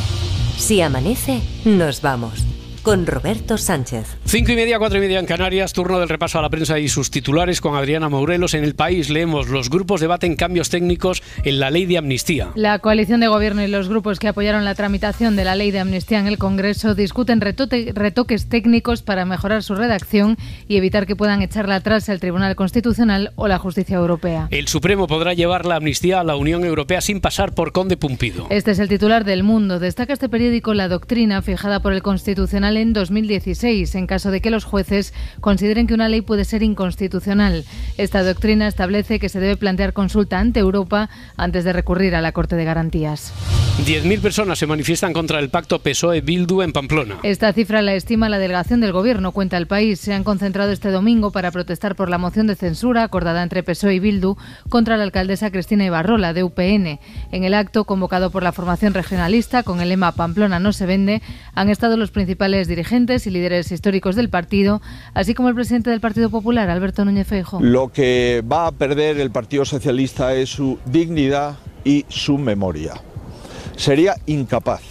Si amanece, nos vamos. Con Roberto Sánchez. Cinco y media, cuatro y media en Canarias, turno del repaso a la prensa y sus titulares con Adriana Mourelos. En El País leemos: los grupos debaten cambios técnicos en la ley de amnistía. La coalición de gobierno y los grupos que apoyaron la tramitación de la ley de amnistía en el Congreso discuten retote, retoques técnicos para mejorar su redacción y evitar que puedan echarla atrás el Tribunal Constitucional o la Justicia Europea. El Supremo podrá llevar la amnistía a la Unión Europea sin pasar por Conde Pumpido. Este es el titular del Mundo. Destaca este periódico la doctrina fijada por el Constitucional en dos mil dieciséis, en caso de que los jueces consideren que una ley puede ser inconstitucional. Esta doctrina establece que se debe plantear consulta ante Europa antes de recurrir a la Corte de Garantías. diez mil personas se manifiestan contra el pacto P S O E-Bildu en Pamplona. Esta cifra la estima la delegación del Gobierno, cuenta El País. Se han concentrado este domingo para protestar por la moción de censura acordada entre P S O E y Bildu contra la alcaldesa Cristina Ibarrola, de U P N. En el acto, convocado por la formación regionalista con el lema Pamplona no se vende, han estado los principales dirigentes y líderes históricos del partido, así como el presidente del Partido Popular, Alberto Núñez Feijóo. Lo que va a perder el Partido Socialista es su dignidad y su memoria. Sería incapaz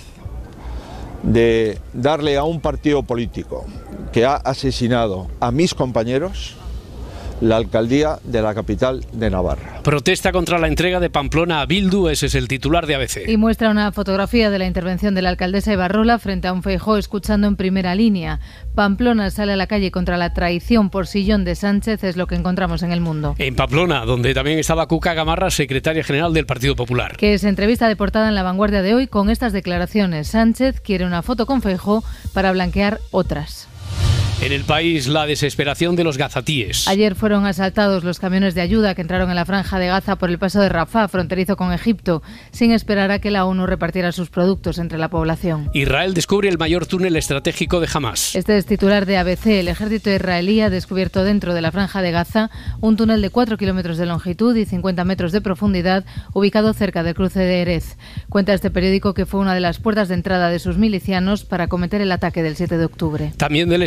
de darle a un partido político que ha asesinado a mis compañeros la alcaldía de la capital de Navarra. Protesta contra la entrega de Pamplona a Bildu, ese es el titular de A B C. Y muestra una fotografía de la intervención de la alcaldesa Ibarrola frente a un Feijóo escuchando en primera línea. Pamplona sale a la calle contra la traición por sillón de Sánchez, es lo que encontramos en El Mundo. En Pamplona, donde también estaba Cuca Gamarra, secretaria general del Partido Popular. Que es entrevista de portada en La Vanguardia de hoy con estas declaraciones. Sánchez quiere una foto con Feijóo para blanquear otras. En El País, la desesperación de los gazatíes. Ayer fueron asaltados los camiones de ayuda que entraron en la franja de Gaza por el paso de Rafah, fronterizo con Egipto, sin esperar a que la ONU repartiera sus productos entre la población. Israel descubre el mayor túnel estratégico de Hamás. Este es titular de A B C. El ejército israelí ha descubierto dentro de la franja de Gaza un túnel de cuatro kilómetros de longitud y cincuenta metros de profundidad, ubicado cerca del cruce de Erez. Cuenta este periódico que fue una de las puertas de entrada de sus milicianos para cometer el ataque del siete de octubre. También del exterior,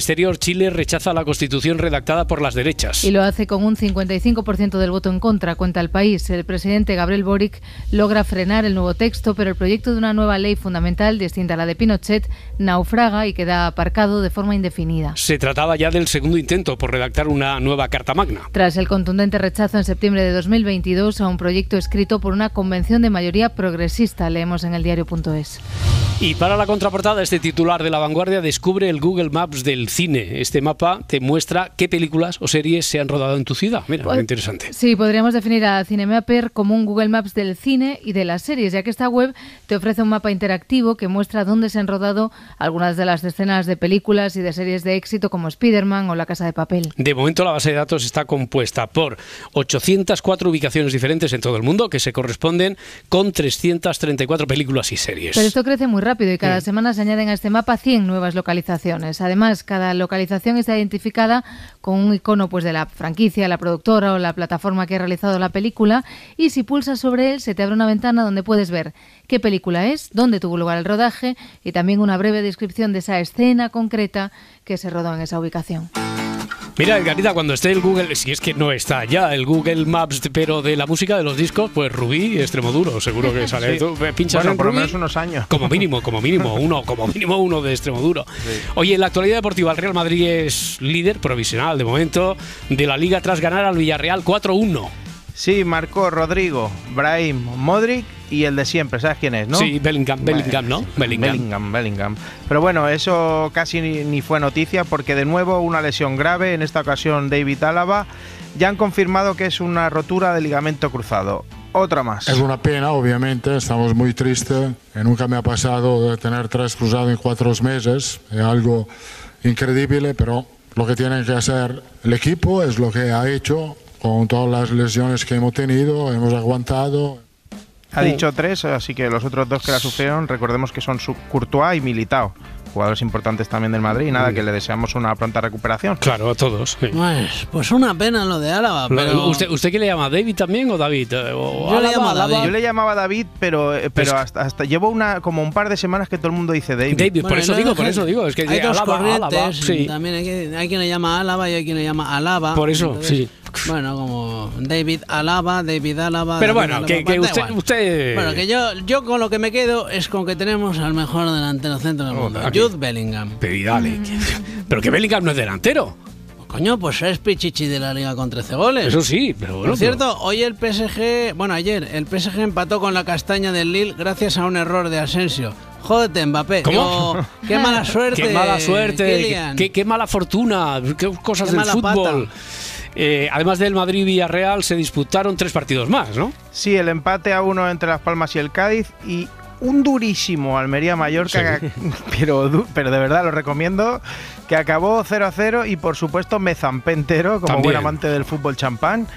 Chile rechaza la Constitución redactada por las derechas. Y lo hace con un cincuenta y cinco por ciento del voto en contra, cuenta El País. El presidente Gabriel Boric logra frenar el nuevo texto, pero el proyecto de una nueva ley fundamental, distinta a la de Pinochet, naufraga y queda aparcado de forma indefinida. Se trataba ya del segundo intento por redactar una nueva Carta Magna. Tras el contundente rechazo en septiembre de dos mil veintidós a un proyecto escrito por una convención de mayoría progresista, leemos en el diario punto es. Y para la contraportada, este titular de La Vanguardia descubre el Google Maps del cine. Este mapa te muestra qué películas o series se han rodado en tu ciudad. Mira, pues, qué interesante. Sí, podríamos definir a Cinemapper como un Google Maps del cine y de las series, ya que esta web te ofrece un mapa interactivo que muestra dónde se han rodado algunas de las escenas de películas y de series de éxito como Spider-Man o La Casa de Papel. De momento la base de datos está compuesta por ochocientas cuatro ubicaciones diferentes en todo el mundo que se corresponden con trescientas treinta y cuatro películas y series. Pero esto crece muy rápido y cada Mm. semana se añaden a este mapa cien nuevas localizaciones. Además, cada localización está identificada con un icono pues, de la franquicia, la productora o la plataforma que ha realizado la película, y si pulsas sobre él se te abre una ventana donde puedes ver qué película es, dónde tuvo lugar el rodaje y también una breve descripción de esa escena concreta que se rodó en esa ubicación. Mira, Edgarita, cuando esté el Google, si es que no está ya el Google Maps, pero de la música de los discos, pues Rubí, Extremoduro, seguro que sale. Sí. Tú pinchas Bueno, en por lo Rubí, menos unos años. Como mínimo, como mínimo uno, como mínimo uno de Extremoduro. Sí. Oye, en la actualidad deportiva, el Real Madrid es líder provisional de momento de la Liga tras ganar al Villarreal cuatro uno. Sí, marcó Rodrigo, Brahim, Modric y el de siempre, ¿sabes quién es, no? Sí, Bellingham, Bellingham, ¿no? Bellingham. Bellingham, Bellingham. Pero bueno, eso casi ni, ni fue noticia porque de nuevo una lesión grave, en esta ocasión David Álava, ya han confirmado que es una rotura de ligamento cruzado. Otra más. Es una pena, obviamente, estamos muy tristes. Nunca me ha pasado de tener tres cruzados en cuatro meses, es algo increíble, pero lo que tiene que hacer el equipo es lo que ha hecho. Con todas las lesiones que hemos tenido, hemos aguantado. Ha dicho tres, así que los otros dos que la sufrieron, recordemos que son Courtois y Militao, jugadores importantes también del Madrid, y nada, que le deseamos una pronta recuperación. Claro, a todos. Sí. Pues, pues una pena lo de Álava, pero... ¿Usted, ¿Usted qué le llama? ¿David también o David? O Yo, Álava, le llamo Álava. David. Yo le llamaba David, pero, pero Pues- hasta, hasta llevo una como un par de semanas que todo el mundo dice David. David, por eso digo, por eso digo. Es que hay dos Álava, corrientes, Álava, sí. también hay, que- hay quien le llama Álava y hay quien le llama Alaba. Por eso, Entonces, sí. Bueno, como David Alaba, David Alaba. Pero David bueno, Alaba, que, pues que da usted, igual. usted... Bueno, que yo, yo con lo que me quedo es con que tenemos al mejor delantero centro del mundo, aquí. Jude Bellingham. Pero y dale. Pero que Bellingham no es delantero. Coño, pues es Pichichi de la Liga con trece goles. Eso sí, pero bueno. Por cierto, hoy el P S G, bueno, ayer el P S G empató con la castaña del Lille gracias a un error de Asensio. Jódete, Mbappé. ¿Cómo? Digo, qué mala suerte. Qué mala suerte, Kylian. qué, qué mala fortuna, qué cosas Qué del mala fútbol. pata. Eh, además del Madrid-Villarreal, se disputaron tres partidos más, ¿no? Sí, el empate a uno entre Las Palmas y el Cádiz y un durísimo Almería-Mallorca, Sí. pero, du- pero de verdad lo recomiendo, que acabó cero a cero y por supuesto me zampé entero como También. buen amante del fútbol champán.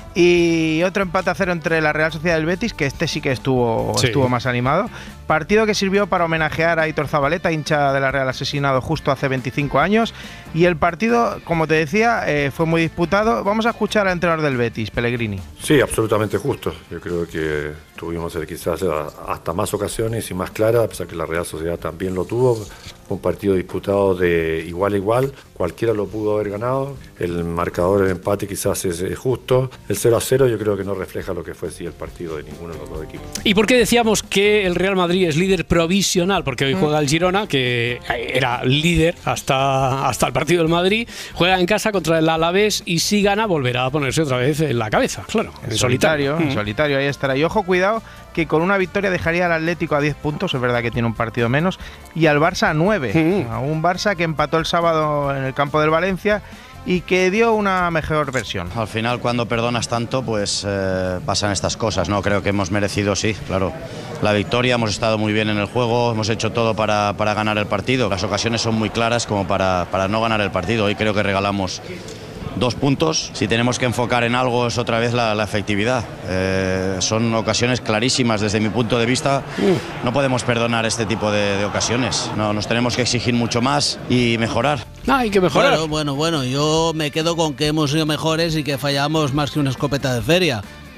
Y otro empate a cero entre la Real Sociedad y el Betis, que este sí que estuvo, Sí. estuvo más animado. Partido que sirvió para homenajear a Aitor Zabaleta, hincha de la Real asesinado justo hace veinticinco años. Y el partido, como te decía, eh, fue muy disputado. Vamos a escuchar al entrenador del Betis, Pellegrini. Sí, absolutamente justo. Yo creo que tuvimos eh, quizás eh, hasta más ocasiones y más claras, a pesar que la Real Sociedad también lo tuvo. Fue un partido disputado de igual a igual, cualquiera lo pudo haber ganado. El marcador del empate quizás es eh, justo. El cero a cero yo creo que no refleja lo que fue sí el partido de ninguno de los dos equipos. ¿Y por qué decíamos que el Real Madrid es líder provisional? Porque hoy juega el Girona, que era líder hasta, hasta el partido del Madrid, juega en casa contra el Alavés y si gana volverá a ponerse otra vez en la cabeza, claro, en, En solitario, en Mm. solitario, ahí estará. Y ojo, cuidado, que con una victoria dejaría al Atlético a diez puntos, es verdad que tiene un partido menos, y al Barça a nueve. A un Barça que empató el sábado en el campo del Valencia y que dio una mejor versión. Al final, cuando perdonas tanto, pues eh, pasan estas cosas, ¿no? Creo que hemos merecido, sí, claro, la victoria, hemos estado muy bien en el juego, hemos hecho todo para, para ganar el partido. Las ocasiones son muy claras como para, para no ganar el partido. Hoy creo que regalamos dos puntos. Si tenemos que enfocar en algo es otra vez la, la efectividad. Eh, son ocasiones clarísimas desde mi punto de vista. No podemos perdonar este tipo de, de ocasiones. No, nos tenemos que exigir mucho más y mejorar. Ah, hay que mejorar. Bueno, bueno, bueno, yo me quedo con que hemos sido mejores y que fallamos más que una escopeta de feria.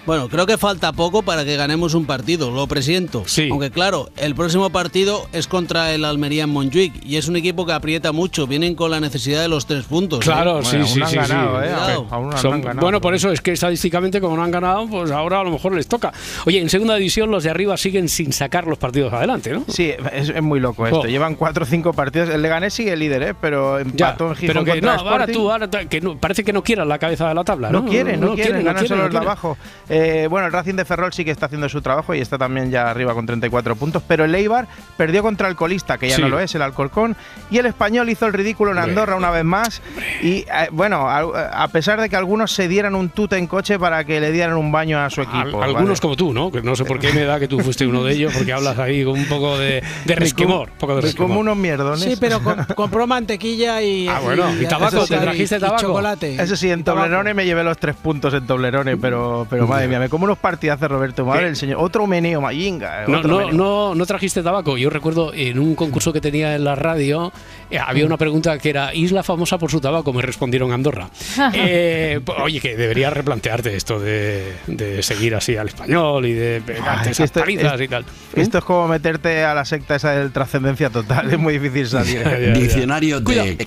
Bueno, creo que falta poco para que ganemos un partido, lo presiento. Sí. Aunque claro, el próximo partido es contra el Almería en Montjuic y es un equipo que aprieta mucho, vienen con la necesidad de los tres puntos. Claro, ¿eh? sí, Bueno, sí, aún sí, han sí. ganado, ¿eh? Cuidado. Aún no Son- han ganado. bueno, por eso es que estadísticamente, como no han ganado, pues ahora a lo mejor les toca. Oye, en segunda división los de arriba siguen sin sacar los partidos adelante, ¿no? Sí, es, es muy loco esto. Oh. Llevan cuatro o cinco partidos. El Leganés sigue líder, ¿eh? Pero Ya, empató en Gijón pero que no, contra ahora Sporting. tú, ahora tú, que no, parece que no quieran la cabeza de la tabla, ¿no? No quieren, no, quieren, ganan no solo no los de quieren. abajo. Eh, bueno, el Racing de Ferrol sí que está haciendo su trabajo y está también ya arriba con treinta y cuatro puntos, pero el Eibar perdió contra el colista, que ya Sí. no lo es, el Alcorcón, y el Español hizo el ridículo en Andorra una vez más. Y eh, bueno, a, a pesar de que algunos se dieran un tute en coche para que le dieran un baño a su equipo. Al- ¿vale? algunos como tú, ¿no? Que no sé por qué me da que tú fuiste uno de ellos, porque hablas ahí con un poco de, de resquemor. un poco de Como resquemor. unos mierdones. Sí, pero com- compró mantequilla y, Ah, bueno, y tabaco, eso sí, ¿te trajiste y tabaco? chocolate. Eso sí, en Toblerone me llevé los tres puntos en Toblerone, pero, pero madre mía, me como unos partidazos, Roberto. Madre ¿Qué? del señor. Otro meneo, mayinga. No, otro no, meneo. no, no trajiste tabaco. Yo recuerdo en un concurso que tenía en la radio, eh, había una pregunta que era ¿isla famosa por su tabaco? Me respondieron Andorra. Eh, po- oye, que deberías replantearte esto de, de seguir así al Español y de pegarte Ay, esas esto- palizas es- y tal. Esto es como meterte a la secta esa del trascendencia total. Es muy difícil salir. Ya, ya, ya. Diccionario Cuidado. de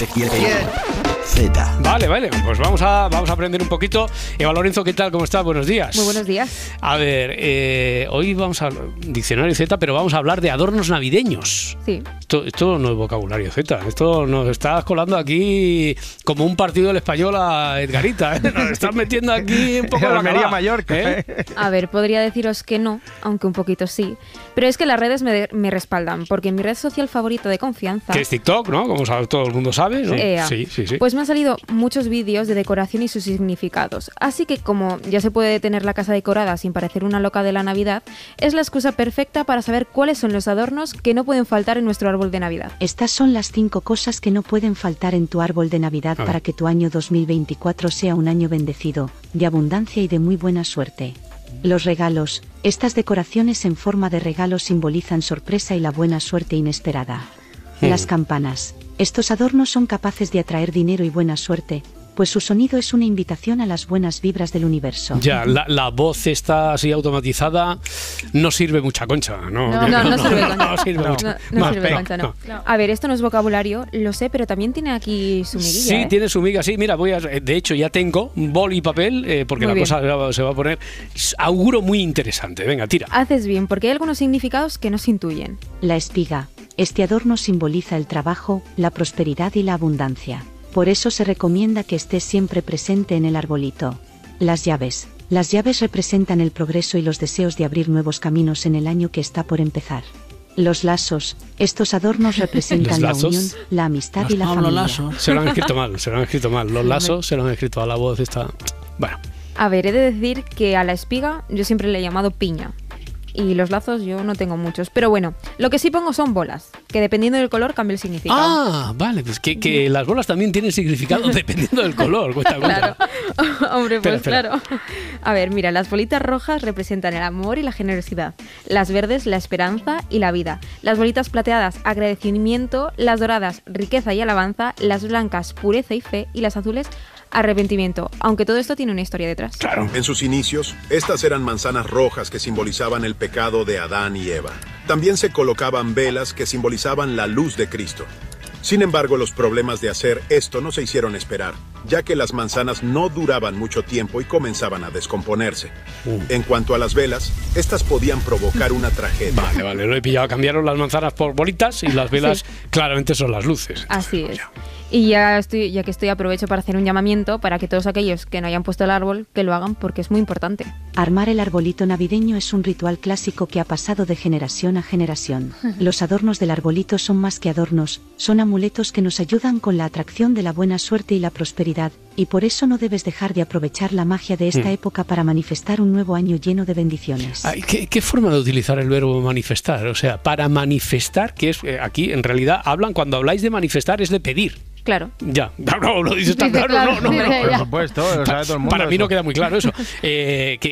Z. Vale, vale, pues vamos a, vamos a aprender un poquito. Eva Lorenzo, ¿qué tal? ¿Cómo estás? Buenos días. Muy buenos días. A ver, eh, hoy vamos a Diccionario Z, pero vamos a hablar de adornos navideños. Sí. Esto, esto no es vocabulario Z, esto nos estás colando aquí como un partido del Español a Edgarita, ¿eh? Nos estás metiendo aquí un poco la Almería cala, Mallorca. ¿eh? A ver, podría deciros que no, aunque un poquito sí. Pero es que las redes me, me respaldan, porque mi red social favorita de confianza... Que es TikTok, ¿no? Como sabe- todo el mundo sabe, ¿no? Ea. Sí, sí, sí. Pues me han salido muchos vídeos de decoración y sus significados. Así que como ya se puede tener la casa decorada sin parecer una loca de la Navidad, es la excusa perfecta para saber cuáles son los adornos que no pueden faltar en nuestro árbol de Navidad. Estas son las cinco cosas que no pueden faltar en tu árbol de Navidad A ver. para que tu año dos mil veinticuatro sea un año bendecido, de abundancia y de muy buena suerte. Los regalos. Estas decoraciones en forma de regalos simbolizan sorpresa y la buena suerte inesperada. Hmm. Las campanas. Estos adornos son capaces de atraer dinero y buena suerte, pues su sonido es una invitación a las buenas vibras del universo. Ya, la, la voz está así automatizada, no sirve mucha concha, ¿no? No, no, no sirve concha. No sirve No, mucho. no, no Más sirve pena, concha, no. A ver, esto no es vocabulario, lo sé, pero también tiene aquí su miguilla, Sí, ¿eh? tiene su miga, sí. Mira, voy a, de hecho ya tengo bol y papel eh, porque Muy la bien. cosa se va, se va a poner auguro muy interesante. Venga, tira. Haces bien, porque hay algunos significados que no se intuyen. La espiga. Este adorno simboliza el trabajo, la prosperidad y la abundancia. Por eso se recomienda que esté siempre presente en el arbolito. Las llaves. Las llaves representan el progreso y los deseos de abrir nuevos caminos en el año que está por empezar. Los lazos. Estos adornos representan ¿Los la lazos? unión, la amistad y la familia. Se lo han escrito mal, se lo han escrito mal. Los lazos se lo han escrito a la voz esta. Bueno, A ver, he de decir que a la espiga yo siempre le he llamado piña. Y los lazos yo no tengo muchos. Pero bueno, lo que sí pongo son bolas, que dependiendo del color cambia el significado. Ah, vale, pues que, que las bolas también tienen significado dependiendo del color. Cuenta, cuenta. Hombre, pues Espera, espera. claro. A ver, mira, las bolitas rojas representan el amor y la generosidad. Las verdes, la esperanza y la vida. Las bolitas plateadas, agradecimiento. Las doradas, riqueza y alabanza. Las blancas, pureza y fe. Y las azules, arrepentimiento. Aunque todo esto tiene una historia detrás. En sus inicios, estas eran manzanas rojas que simbolizaban el pecado de Adán y Eva. También se colocaban velas que simbolizaban la luz de Cristo. Sin embargo, los problemas de hacer esto no se hicieron esperar, ya que las manzanas no duraban mucho tiempo y comenzaban a descomponerse. En cuanto a las velas, estas podían provocar una tragedia. Vale, vale, lo he pillado. Cambiaron las manzanas por bolitas y las velas Sí. claramente son las luces. Así es. Y ya estoy, ya que estoy, aprovecho para hacer un llamamiento para que todos aquellos que no hayan puesto el árbol, que lo hagan porque es muy importante. Armar el arbolito navideño es un ritual clásico que ha pasado de generación a generación. Los adornos del arbolito son más que adornos, son amuletos que nos ayudan con la atracción de la buena suerte y la prosperidad, y por eso no debes dejar de aprovechar la magia de esta Mm. época para manifestar un nuevo año lleno de bendiciones. Ay, ¿Qué, qué forma de utilizar el verbo manifestar? O sea, para manifestar, que es eh, aquí en realidad hablan, cuando habláis de manifestar, es de pedir. Claro. Ya, no, no, lo dices tan Dice claro, claro, no, no, dice no. ya. Por supuesto, lo sabe todo el mundo Para mí eso. no queda muy claro eso. Eh, que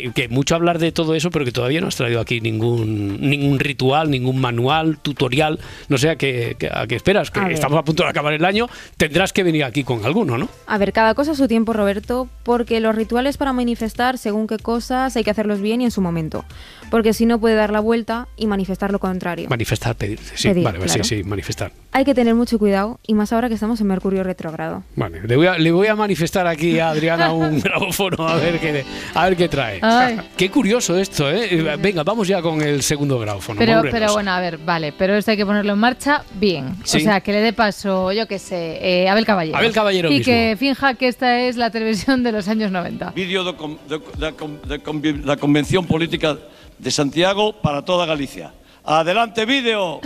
que, que mucho hablar de todo eso, pero que todavía no has traído aquí ningún ningún ritual, ningún manual, tutorial, no sé a qué, a qué esperas, que A ver. estamos a punto de acabar el año, tendrás que venir aquí con alguno, ¿no? A ver, cada cosa a su tiempo, Roberto, porque los rituales para manifestar según qué cosas hay que hacerlos bien y en su momento, porque si no puede dar la vuelta y manifestar lo contrario. Manifestar, pedir, sí, Pedir, vale, claro. sí, sí, manifestar. Hay que tener mucho cuidado y más ahora que estamos en Mercurio retrógrado. Vale, le voy a, le voy a manifestar aquí a Adriana un grabófono a ver qué, a ver qué trae. Ay. Qué curioso esto, ¿eh? Venga, vamos ya con el segundo grabófono. Pero, vámonos. pero bueno, a ver, vale, pero esto hay que ponerlo en marcha bien. Sí. O sea, que le dé paso, yo qué sé, eh, Abel Caballero. Abel Caballero Y mismo. que finja que esta es la televisión de los años noventa. Vídeo de, con- de- de con- de convi- la Convención Política de Santiago para toda Galicia. ¡Adelante, vídeo!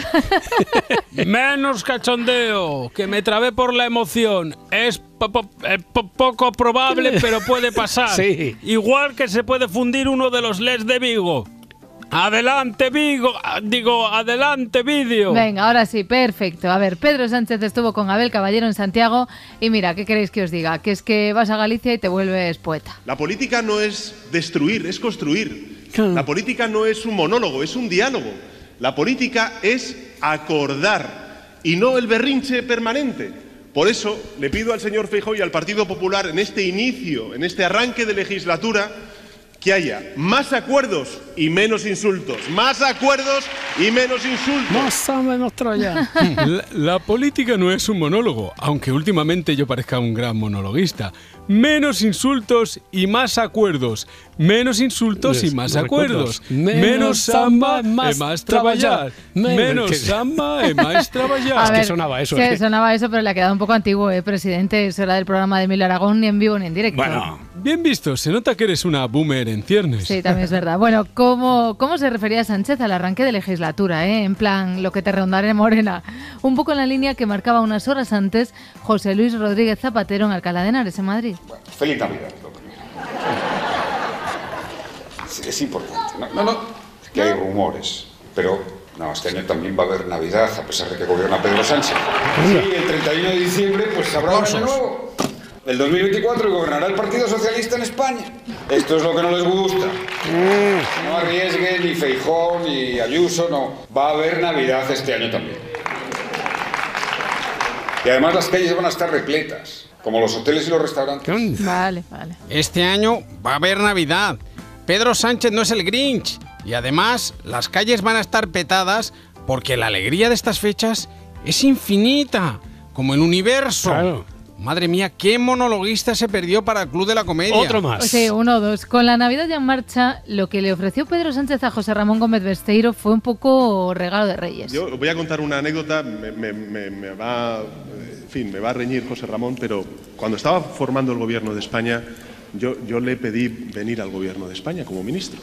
Menos cachondeo, que me trabé por la emoción. Es po- po- eh, po- poco probable, pero puede pasar. Sí. Igual que se puede fundir uno de los L E D de Vigo. Adelante, Vigo. Ah, Digo, adelante, vídeo. Venga, ahora sí, perfecto. A ver, Pedro Sánchez estuvo con Abel Caballero en Santiago y mira, ¿qué queréis que os diga? Que es que vas a Galicia y te vuelves poeta. La política no es destruir, es construir. La política no es un monólogo, es un diálogo. La política es acordar y no el berrinche permanente. Por eso le pido al señor Feijóo y al Partido Popular en este inicio, en este arranque de legislatura, que haya más acuerdos y menos insultos. Más acuerdos y menos insultos. Más o menos Troya. La, la política no es un monólogo, aunque últimamente yo parezca un gran monologuista. Menos insultos y más acuerdos. Menos insultos y Les- más no acuerdos. recuerdos. Menos Menos samba samba, más e más traballar. traballar. Menos- Menos que- samba e más traballar. A Es que ver, sonaba eso, sí, ¿eh? sonaba eso, pero le ha quedado un poco antiguo, ¿eh, presidente? Eso era del programa de Emilio Aragón, ni en vivo ni en directo. Bueno, bien visto. Se nota que eres una boomer en ciernes. Sí, también es verdad. Bueno, ¿cómo, cómo se refería Sánchez al arranque de legislatura? ¿eh? En plan, lo que te rondaré, Morena. Un poco en la línea que marcaba unas horas antes José Luis Rodríguez Zapatero en Alcalá de Henares, en Madrid. Feliz Navidad, lo primero. Es, es importante. No, no, no, es que hay rumores, pero no, este año también va a haber Navidad, a pesar de que gobierna Pedro Sánchez. Sí, el treinta y uno de diciembre pues habrá un año nuevo. El dos mil veinticuatro y gobernará el Partido Socialista en España. Esto es lo que no les gusta. No arriesguen ni Feijóo ni Ayuso, no. Va a haber Navidad este año también. Y además las calles van a estar repletas, como los hoteles y los restaurantes. Vale, vale. Este año va a haber Navidad. Pedro Sánchez no es el Grinch. Y además, las calles van a estar petadas porque la alegría de estas fechas es infinita, como el universo. Claro. Madre mía, qué monologuista se perdió para el Club de la Comedia. Otro más. Sí, uno o dos. Con la Navidad ya en marcha, lo que le ofreció Pedro Sánchez a José Ramón Gómez Besteiro fue un poco regalo de Reyes. Yo voy a contar una anécdota, me, me- me- me va, en fin, me va a reñir José Ramón, pero cuando estaba formando el gobierno de España, yo, yo le pedí venir al gobierno de España como ministro.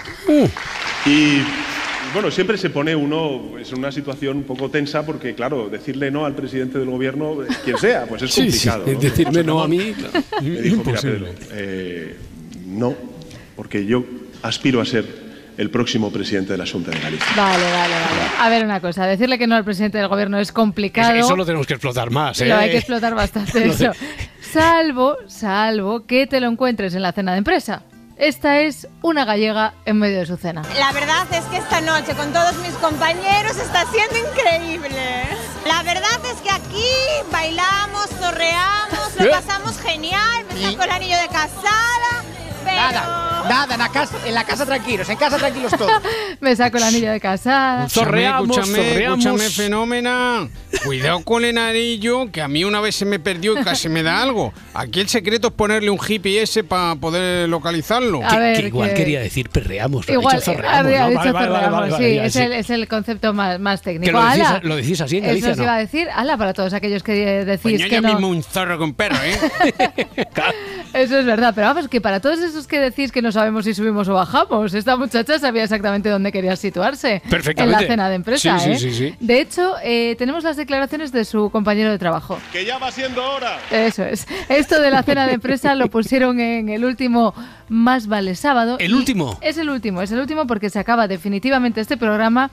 Y bueno, siempre se pone uno es en una situación un poco tensa porque, claro, decirle no al presidente del gobierno, eh, quien sea, pues es Sí, complicado. sí, ¿no? decirme José no a Ramón mí, claro. Me dijo, mira, Imposible. Pedro, eh, no, porque yo aspiro a ser el próximo presidente de la Junta de Galicia. Vale, vale, vale. A ver una cosa, decirle que no al presidente del gobierno es complicado. Eso lo tenemos que explotar más, ¿eh? Lo hay que explotar bastante Lo eso. de- Salvo, salvo que te lo encuentres en la cena de empresa. Esta es una gallega en medio de su cena. La verdad es que esta noche con todos mis compañeros está siendo increíble. La verdad es que aquí bailamos, torreamos, lo ¿Eh? pasamos genial, me saco el anillo de casada, pero... Nada, nada, en la casa, en la casa tranquilos, en casa tranquilos todos. Me saco el anillo de casada. Escúchame, escúchame, escúchame, fenómena. Cuidado con el anillo, que a mí una vez se me perdió y casi me da algo. Aquí el secreto es ponerle un G P S para poder localizarlo. A ver, que igual que- quería decir perreamos, lo ha Igual, dicho zorreamos, había ¿no? dicho Vale, vale, vale, zorreamos, vale, sí, vale, ya, es, sí. El, es el concepto más, más técnico. Que lo decís, Ala. lo decís así en Galicia, Eso se ¿no? iba a decir, ala, para todos aquellos que decís Pues yo que ya no. mismo un zorro con perro, ¿eh? Eso es verdad, pero vamos, que para todos esos que decís que no sabemos si subimos o bajamos, esta muchacha sabía exactamente dónde quería situarse. Perfectamente. En la cena de empresa, Sí, sí, ¿eh? sí, sí. De hecho, eh, tenemos las declaraciones de su compañero de trabajo. Que ya va siendo hora. Eso es. Esto de la cena de empresa lo pusieron en el último Más Vale Sábado. ¿El y último? Es el último, es el último porque se acaba definitivamente este programa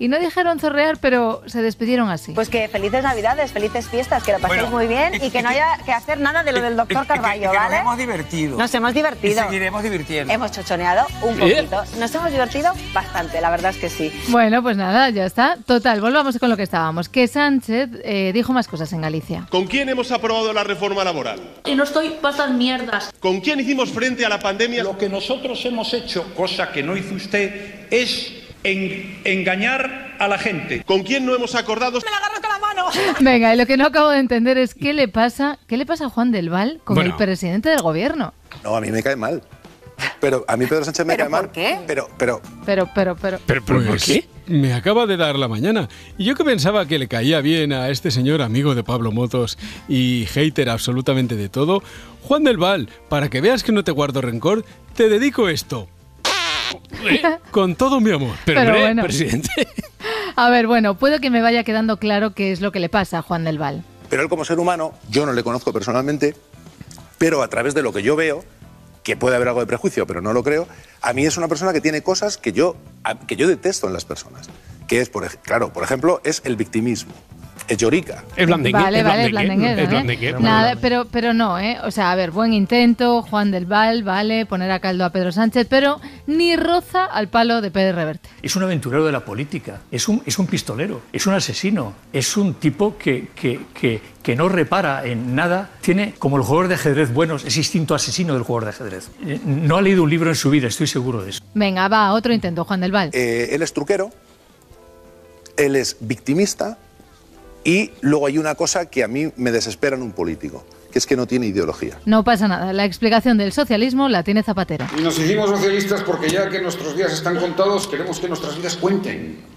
y no dijeron zorrear, pero se despidieron así. Pues que felices Navidades, felices fiestas, que lo paséis Bueno, muy bien y que no haya que hacer nada de lo del doctor Carballo, que ¿vale? Nos hemos divertido. Nos hemos divertido. Y seguiremos divirtiendo. Hemos chochoneado un Bien. poquito. Nos hemos divertido bastante, la verdad es que sí. Bueno, pues nada, ya está. Total, volvamos con lo que estábamos. Que Sánchez eh, dijo más cosas en Galicia. ¿Con quién hemos aprobado la reforma laboral? Y no estoy para estas mierdas. ¿Con quién hicimos frente a la pandemia? Lo que nosotros hemos hecho, cosa que no hizo usted, es en, engañar a la gente. ¿Con quién no hemos acordado? ¡Me la agarro con la mano! Venga, y lo que no acabo de entender es qué le pasa, qué le pasa a Juan del Val con Bueno. el presidente del gobierno. No, a mí me cae mal. Pero a mí Pedro Sánchez me ¿Pero cae mal. por qué? Pero, pero, Pero, pero, pero... Pero, ¿por qué? Me acaba de dar la mañana. Y yo que pensaba que le caía bien a este señor amigo de Pablo Motos y hater absolutamente de todo, Juan del Val, para que veas que no te guardo rencor, te dedico esto. Con todo mi amor. Pero, Pero bueno. presidente. A ver, bueno, puedo que me vaya quedando claro qué es lo que le pasa a Juan del Val. pero él como ser humano, yo no le conozco personalmente, pero a través de lo que yo veo, que puede haber algo de prejuicio, pero no lo creo, a mí es una persona que tiene cosas que yo, que yo detesto en las personas. Que es, por, ej- claro, por ejemplo, es el victimismo. Es llorica. Es blandengue. Vale, es vale, blandengue, blandengue, es ¿eh? blandengue. Nada, pero, pero no, ¿eh? O sea, a ver, buen intento, Juan del Val, vale, poner a caldo a Pedro Sánchez, pero ni roza al palo de Pérez Reverte. Es un aventurero de la política, es un, es un pistolero, es un asesino, es un tipo que, que, que, que no repara en nada, tiene como el jugador de ajedrez bueno, es instinto asesino del jugador de ajedrez. Eh, No ha leído un libro en su vida, estoy seguro de eso. Venga, va, otro intento, Juan del Val. Eh, él es truquero, él es victimista y luego hay una cosa que a mí me desespera en un político, que es que no tiene ideología. No pasa nada, la explicación del socialismo la tiene Zapatero. Y nos hicimos socialistas porque ya que nuestros días están contados, queremos que nuestras vidas cuenten.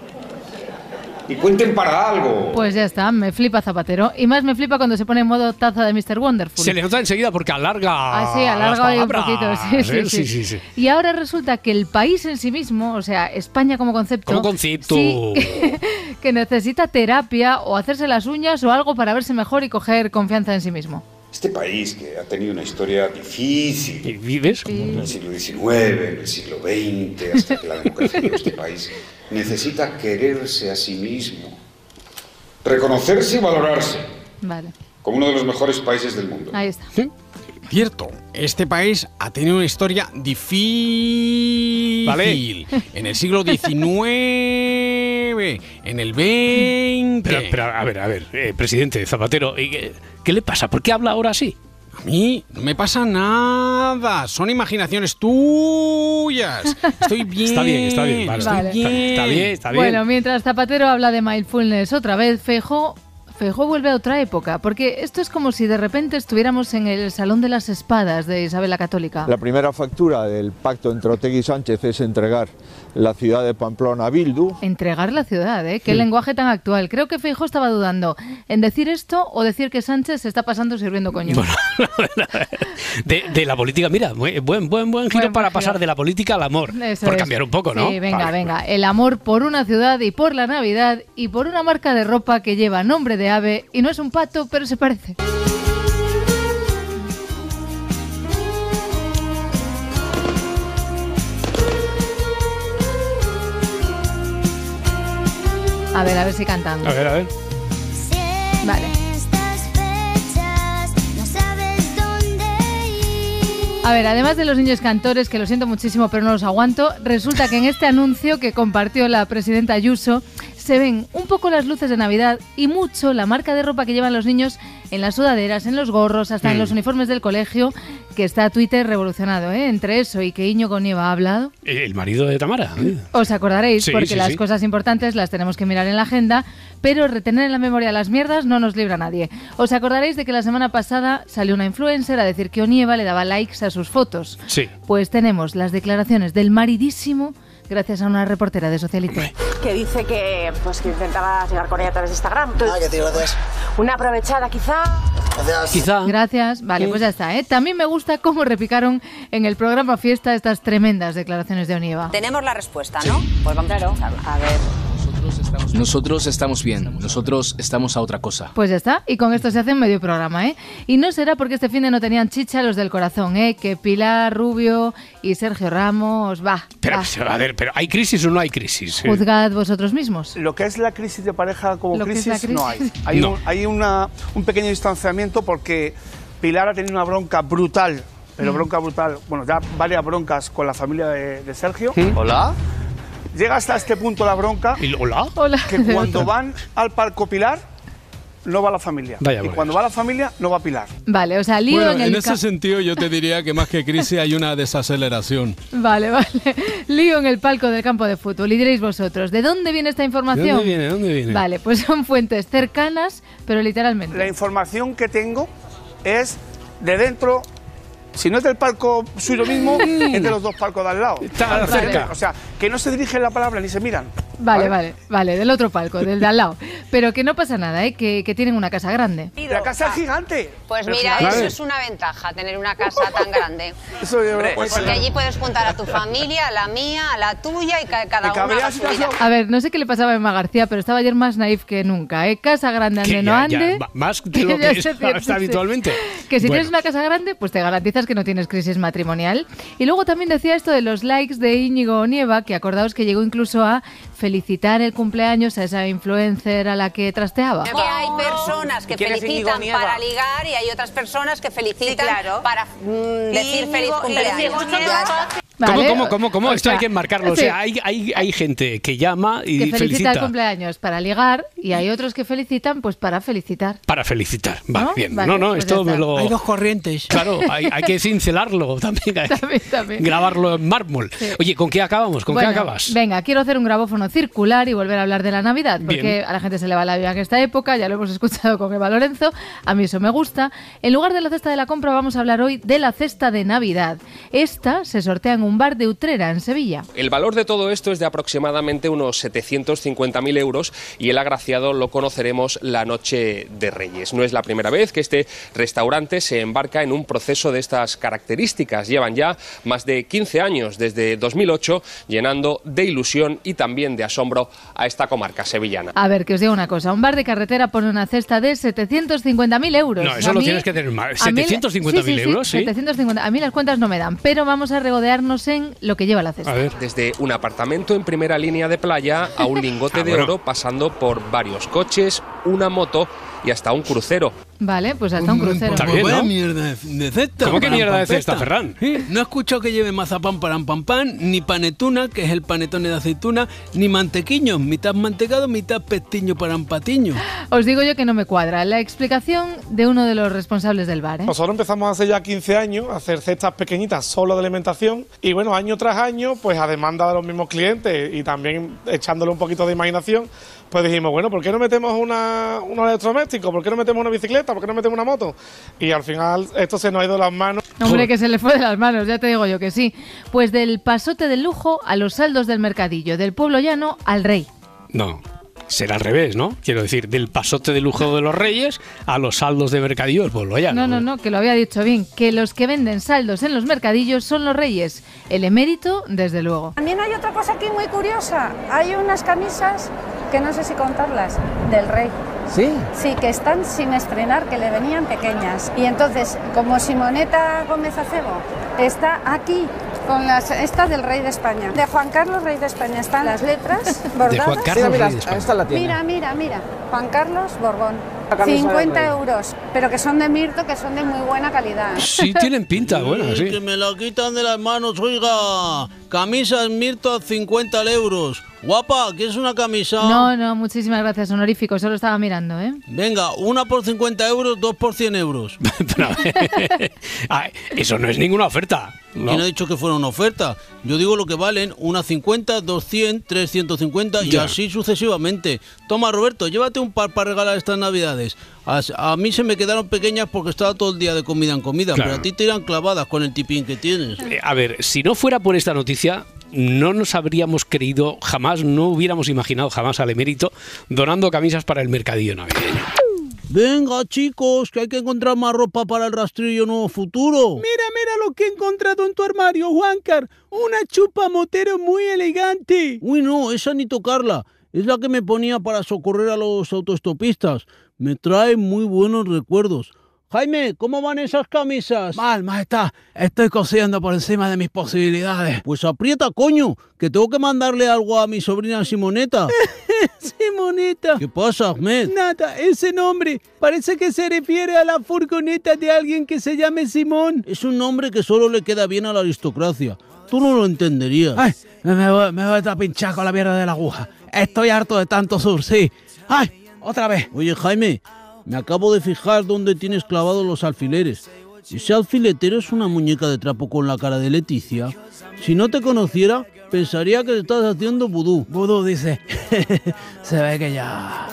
Y cuenten para algo. Pues ya está, me flipa Zapatero. Y más me flipa cuando se pone en modo taza de mister Wonderful. Se le nota enseguida porque alarga. Ah, sí, alarga ahí un poquito. Sí, sí, ¿eh? sí. Sí, sí, sí. Y ahora resulta que el país en sí mismo, o sea, España como concepto... Como concepto. sí, que necesita terapia o hacerse las uñas o algo para verse mejor y coger confianza en sí mismo. Este país que ha tenido una historia difícil. ¿Vives? En el siglo diecinueve, en el siglo veinte, hasta que la democracia de este país necesita quererse a sí mismo, reconocerse y valorarse Vale, como uno de los mejores países del mundo. ahí está. Cierto, este país ha tenido una historia difícil. Vale. En el siglo diecinueve, en el veinte. Pero, pero, a ver, a ver, eh, presidente Zapatero, ¿y ¿qué, ¿qué le pasa? ¿Por qué habla ahora así? A mí no me pasa nada, son imaginaciones tuyas. Estoy bien. Está bien, está bien, vale. estoy Vale. bien. Está bien, está bien. Bueno, mientras Zapatero habla de mindfulness otra vez, Feijóo... Feijóo vuelve a otra época, porque esto es como si de repente estuviéramos en el Salón de las Espadas de Isabel la Católica. La primera factura del pacto entre Otegi y Sánchez es entregar la ciudad de Pamplona a Bildu. Entregar la ciudad, ¿eh? Qué Sí. lenguaje tan actual. Creo que Feijóo estaba dudando en decir esto o decir que Sánchez se está pasando sirviendo coño. De, de la política, mira, muy- buen, buen, buen giro Buen para giro. pasar de la política al amor. Eso por es. cambiar un poco, ¿no? Sí, venga, Vale. venga. El amor por una ciudad y por la Navidad y por una marca de ropa que lleva nombre de ave y no es un pato, pero se parece. A ver, a ver si cantando. A ver, a ver. Vale. A ver, además de los niños cantores, que lo siento muchísimo, pero no los aguanto, resulta que en este anuncio que compartió la presidenta Ayuso se ven un poco las luces de Navidad y mucho la marca de ropa que llevan los niños en las sudaderas, en los gorros, hasta en Mm. los uniformes del colegio, que está Twitter revolucionado, ¿eh? Entre eso y que Íñigo Nieva ha hablado. El marido de Tamara. Os acordaréis, Sí, porque sí, las sí. cosas importantes las tenemos que mirar en la agenda, pero retener en la memoria las mierdas no nos libra a nadie. Os acordaréis de que la semana pasada salió una influencer a decir que Onieva le daba likes a sus fotos. Sí. Pues tenemos las declaraciones del maridísimo gracias a una reportera de Socialite. Que dice que, pues, que intentaba llegar con ella a través de Instagram. Ah, que te gracias. Una aprovechada, quizá. Gracias. Quizá. Gracias. Vale, Sí. pues ya está, ¿eh? También me gusta cómo repicaron en el programa Fiesta estas tremendas declaraciones de Onieva. Tenemos la respuesta, ¿no? Pues vamos a escucharla. A ver. Nosotros estamos bien, nosotros estamos a otra cosa. Pues ya está, y con esto se hace medio programa, ¿eh? Y no será porque este fin de no tenían chicha los del corazón, ¿eh? Que Pilar Rubio y Sergio Ramos, va. Pero, va. pero, a ver, pero ¿hay crisis o no hay crisis? Juzgad vosotros mismos. Lo que es la crisis de pareja como Lo que es crisis, la crisis. no hay. Hay, No. Un, hay una, un pequeño distanciamiento porque Pilar ha tenido una bronca brutal, pero Mm. bronca brutal, bueno, ya varias broncas con la familia de, de Sergio. ¿Mm? Hola. Llega hasta este punto la bronca ¿Y hola? Hola. que cuando van al palco Pilar, no va la familia. Vaya y por cuando va la familia, no va Pilar. Vale, o sea, lío Bueno, en en el... ese ca- sentido yo te diría que más que crisis hay una desaceleración. Vale, vale. Lío en el palco del campo de fútbol. Y diréis vosotros, ¿de dónde viene esta ¿De información? dónde viene? ¿De dónde viene? Vale, pues son fuentes cercanas, pero literalmente. La información que tengo es de dentro, si no es del palco suyo mismo, es de los dos palcos de al lado. Está Vale. cerca. O sea, que no se dirigen la palabra ni se miran. Vale, vale, vale, del otro palco, del de al lado. Pero que no pasa nada, ¿eh? Que, que tienen una casa grande. La casa es gigante. Pues Pero mira, claro. eso es una ventaja, tener una casa tan grande. Eso yo- Pues porque allí puedes juntar a tu familia, a la mía, a la tuya y ca- cada uno haga su vida. A ver, no sé qué le pasaba a Emma García, pero estaba ayer más naif que nunca, ¿eh? Casa grande Que ande no ya- ya, ande. ma- más de lo Ya que sé, está, sí, sí. habitualmente. Que si Bueno. tienes una casa grande, pues te garantizas que no tienes crisis matrimonial. Y luego también decía esto de los likes de Íñigo Nieva, que acordaos que llegó incluso a felicitar el cumpleaños a esa influencer a la que trasteaba. Que hay personas que ¿Quién es Íñigo felicitan Nieva? para ligar y hay otras personas que felicitan claro. para mm, decir Íñigo- feliz cumpleaños. Íñigo Nieva. ¿Cómo, Vale. cómo, cómo, cómo? O Esto hay sea, que enmarcarlo. O sí. sea, hay, hay, hay gente que llama y Que felicita, felicita. el cumpleaños para ligar y hay otros que felicitan pues para felicitar. Para felicitar. Va, ¿No? bien. Vale, no, no, pues esto ya está. me lo... Hay dos corrientes. Claro, hay, hay que cincelarlo también. Hay También, también. que grabarlo en mármol. Sí. Oye, ¿con qué acabamos? ¿Con Bueno, qué acabas? Venga, quiero hacer un grabófono circular y volver a hablar de la Navidad, porque Bien. a la gente se le va la vida en esta época, ya lo hemos escuchado con Eva Lorenzo, a mí eso me gusta. En lugar de la cesta de la compra vamos a hablar hoy de la cesta de Navidad. Esta se sortea en un bar de Utrera, en Sevilla. El valor de todo esto es de aproximadamente unos setecientos cincuenta mil euros y el agraciado lo conoceremos la noche de Reyes. No es la primera vez que este restaurante se embarca en un proceso de estas características. Llevan ya más de quince años, desde dos mil ocho, llenando de ilusión y también de asombro a esta comarca sevillana. A ver, que os digo una cosa, un bar de carretera pone una cesta de setecientos cincuenta mil euros. No, eso A lo mí- tienes que tener más. a mí- setecientos cincuenta mil sí, sí, sí, euros, sí. setecientos cincuenta. A mí las cuentas no me dan, pero vamos a regodearnos en lo que lleva la cesta. Desde un apartamento en primera línea de playa a un lingote Ah, de bueno. oro, pasando por varios coches, una moto y hasta un crucero. Vale, pues hasta un crucero. Está bien, Vaya ¿no? mierda de, de cesta. ¿Cómo que paran mierda de pampeta. cesta, Ferran? Sí, no he escuchado que lleve mazapán para pam pam, ni panetuna, que es el panetone de aceituna, ni mantequiño, mitad mantecado, mitad pestiño para patiño. Os digo yo que no me cuadra. La explicación de uno de los responsables del bar, ¿eh? Nosotros empezamos hace ya quince años a hacer cestas pequeñitas solo de alimentación y bueno, año tras año, pues a demanda de los mismos clientes y también echándole un poquito de imaginación, pues dijimos, bueno, ¿por qué no metemos una, unos electrodomésticos? ¿Por qué no metemos una bicicleta? ¿Por qué no metemos una moto? Y al final esto se nos ha ido de las manos. Hombre, que se le fue de las manos, ya te digo yo que sí. Pues del pasote del lujo a los saldos del mercadillo, del pueblo llano al rey. No. Será al revés, ¿no? Quiero decir, del pasote de lujo de los reyes a los saldos de mercadillo del pueblo llano. No, no, no, que lo había dicho bien, que los que venden saldos en los mercadillos son los reyes. El emérito, desde luego. También hay otra cosa aquí muy curiosa. Hay unas camisas, que no sé si contarlas, del rey. ¿Sí? Sí, que están sin estrenar, que le venían pequeñas. Y entonces, como Simoneta Gómez Acebo está aquí con las estas del rey de España, de Juan Carlos, rey de España, están las letras bordadas. De Juan Carlos, mira, rey de España. Esta la tiene. Mira, mira, mira. Juan Carlos Borbón. La camisa cincuenta del rey. euros, pero que son de mirto, que son de muy buena calidad. Sí, tienen pinta, buena, Sí, sí. Que me la quitan de las manos, oiga. Camisas Mirto a cincuenta euros. Guapa, ¿quieres una camisa? No, no, muchísimas gracias, honorífico, solo estaba mirando, ¿eh? Venga, una por cincuenta euros, dos por cien euros. Ah, eso no es ninguna oferta. ¿no? ¿Quién ha dicho que fuera una oferta? Yo digo lo que valen, una cincuenta, dos cien, tres ciento cincuenta y Ya. así sucesivamente. Toma, Roberto, llévate un par para regalar estas navidades. A, a mí se me quedaron pequeñas porque estaba todo el día de comida en comida, Claro. pero a ti te irán clavadas con el tipín que tienes. Eh, A ver, si no fuera por esta noticia, no nos habríamos creído jamás, no hubiéramos imaginado jamás al emérito donando camisas para el mercadillo navideño. Venga, chicos, que hay que encontrar más ropa para el rastrillo nuevo futuro. Mira, mira lo que he encontrado en tu armario, Juancar. Una chupa motero muy elegante. Uy, no, esa ni tocarla. Es la que me ponía para socorrer a los autoestopistas. Me trae muy buenos recuerdos. Jaime, ¿cómo van esas camisas? Mal, majestad. Estoy cosiendo por encima de mis posibilidades. Pues aprieta, coño, que tengo que mandarle algo a mi sobrina Simoneta. Simoneta. ¿Qué pasa, Ahmed? Nada, ese nombre parece que se refiere a la furgoneta de alguien que se llame Simón. Es un nombre que solo le queda bien a la aristocracia. Tú no lo entenderías. Ay, me voy, me voy a pinchar con la mierda de la aguja. Estoy harto de tanto sur, sí. Ay, otra vez. Oye, Jaime, me acabo de fijar dónde tienes clavados los alfileres. Ese alfiletero es una muñeca de trapo con la cara de Leticia. Si no te conociera, pensaría que te estás haciendo vudú. Vudú, dice. Se ve que ya...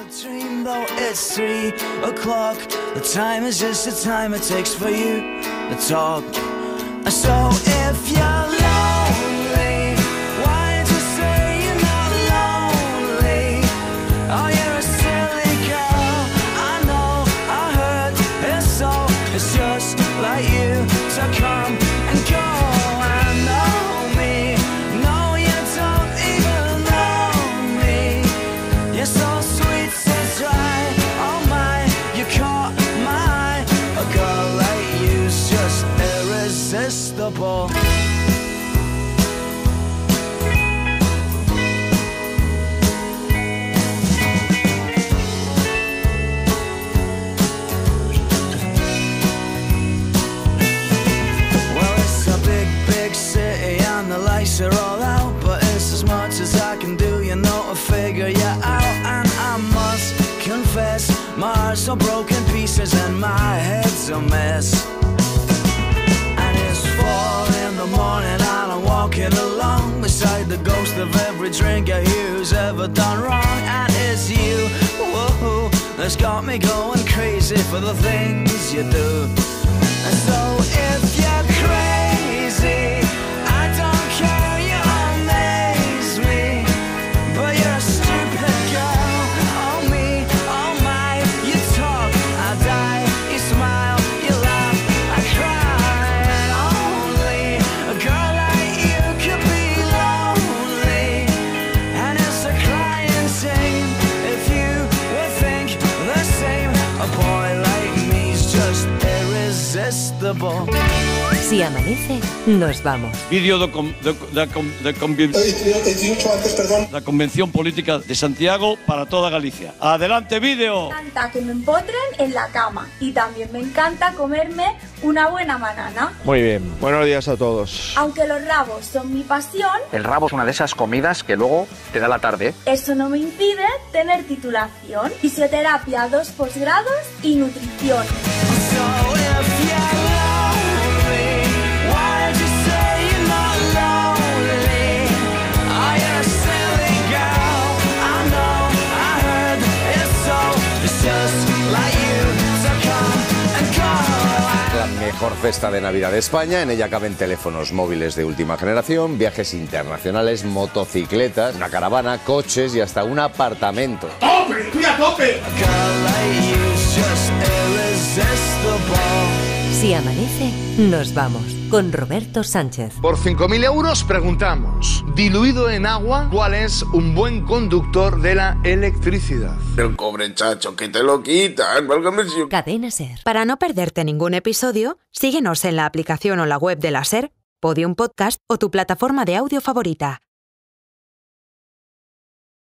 Are all out, but it's as much as I can do, you know, to figure you out. And I must confess, my heart's all broken pieces and my head's a mess. And it's four in the morning and I'm walking along beside the ghost of every drinker here who's ever done wrong. And it's you, whoa, that's got me going crazy for the things you do. And so if you're crazy, Si amanece, nos vamos. Vídeo de, de, de, de, de, la Convención Política de Santiago para toda Galicia. ¡Adelante, vídeo! Me encanta que me empotren en la cama y también me encanta comerme una buena banana. Muy bien, buenos días a todos. Aunque los rabos son mi pasión, el rabo es una de esas comidas que luego te da la tarde. Eso no me impide tener titulación, fisioterapia, dos posgrados y nutrición. La mejor cesta de Navidad de España, en ella caben teléfonos móviles de última generación, viajes internacionales, motocicletas, una caravana, coches y hasta un apartamento. ¡Tope! ¡Estoy a tope! Si amanece, nos vamos. Con Roberto Sánchez. Por cinco mil euros preguntamos, diluido en agua, ¿cuál es un buen conductor de la electricidad? El cobre, chacho, que te lo quitan. Cadena SER. Para no perderte ningún episodio, síguenos en la aplicación o la web de la SER, Podium Podcast o tu plataforma de audio favorita.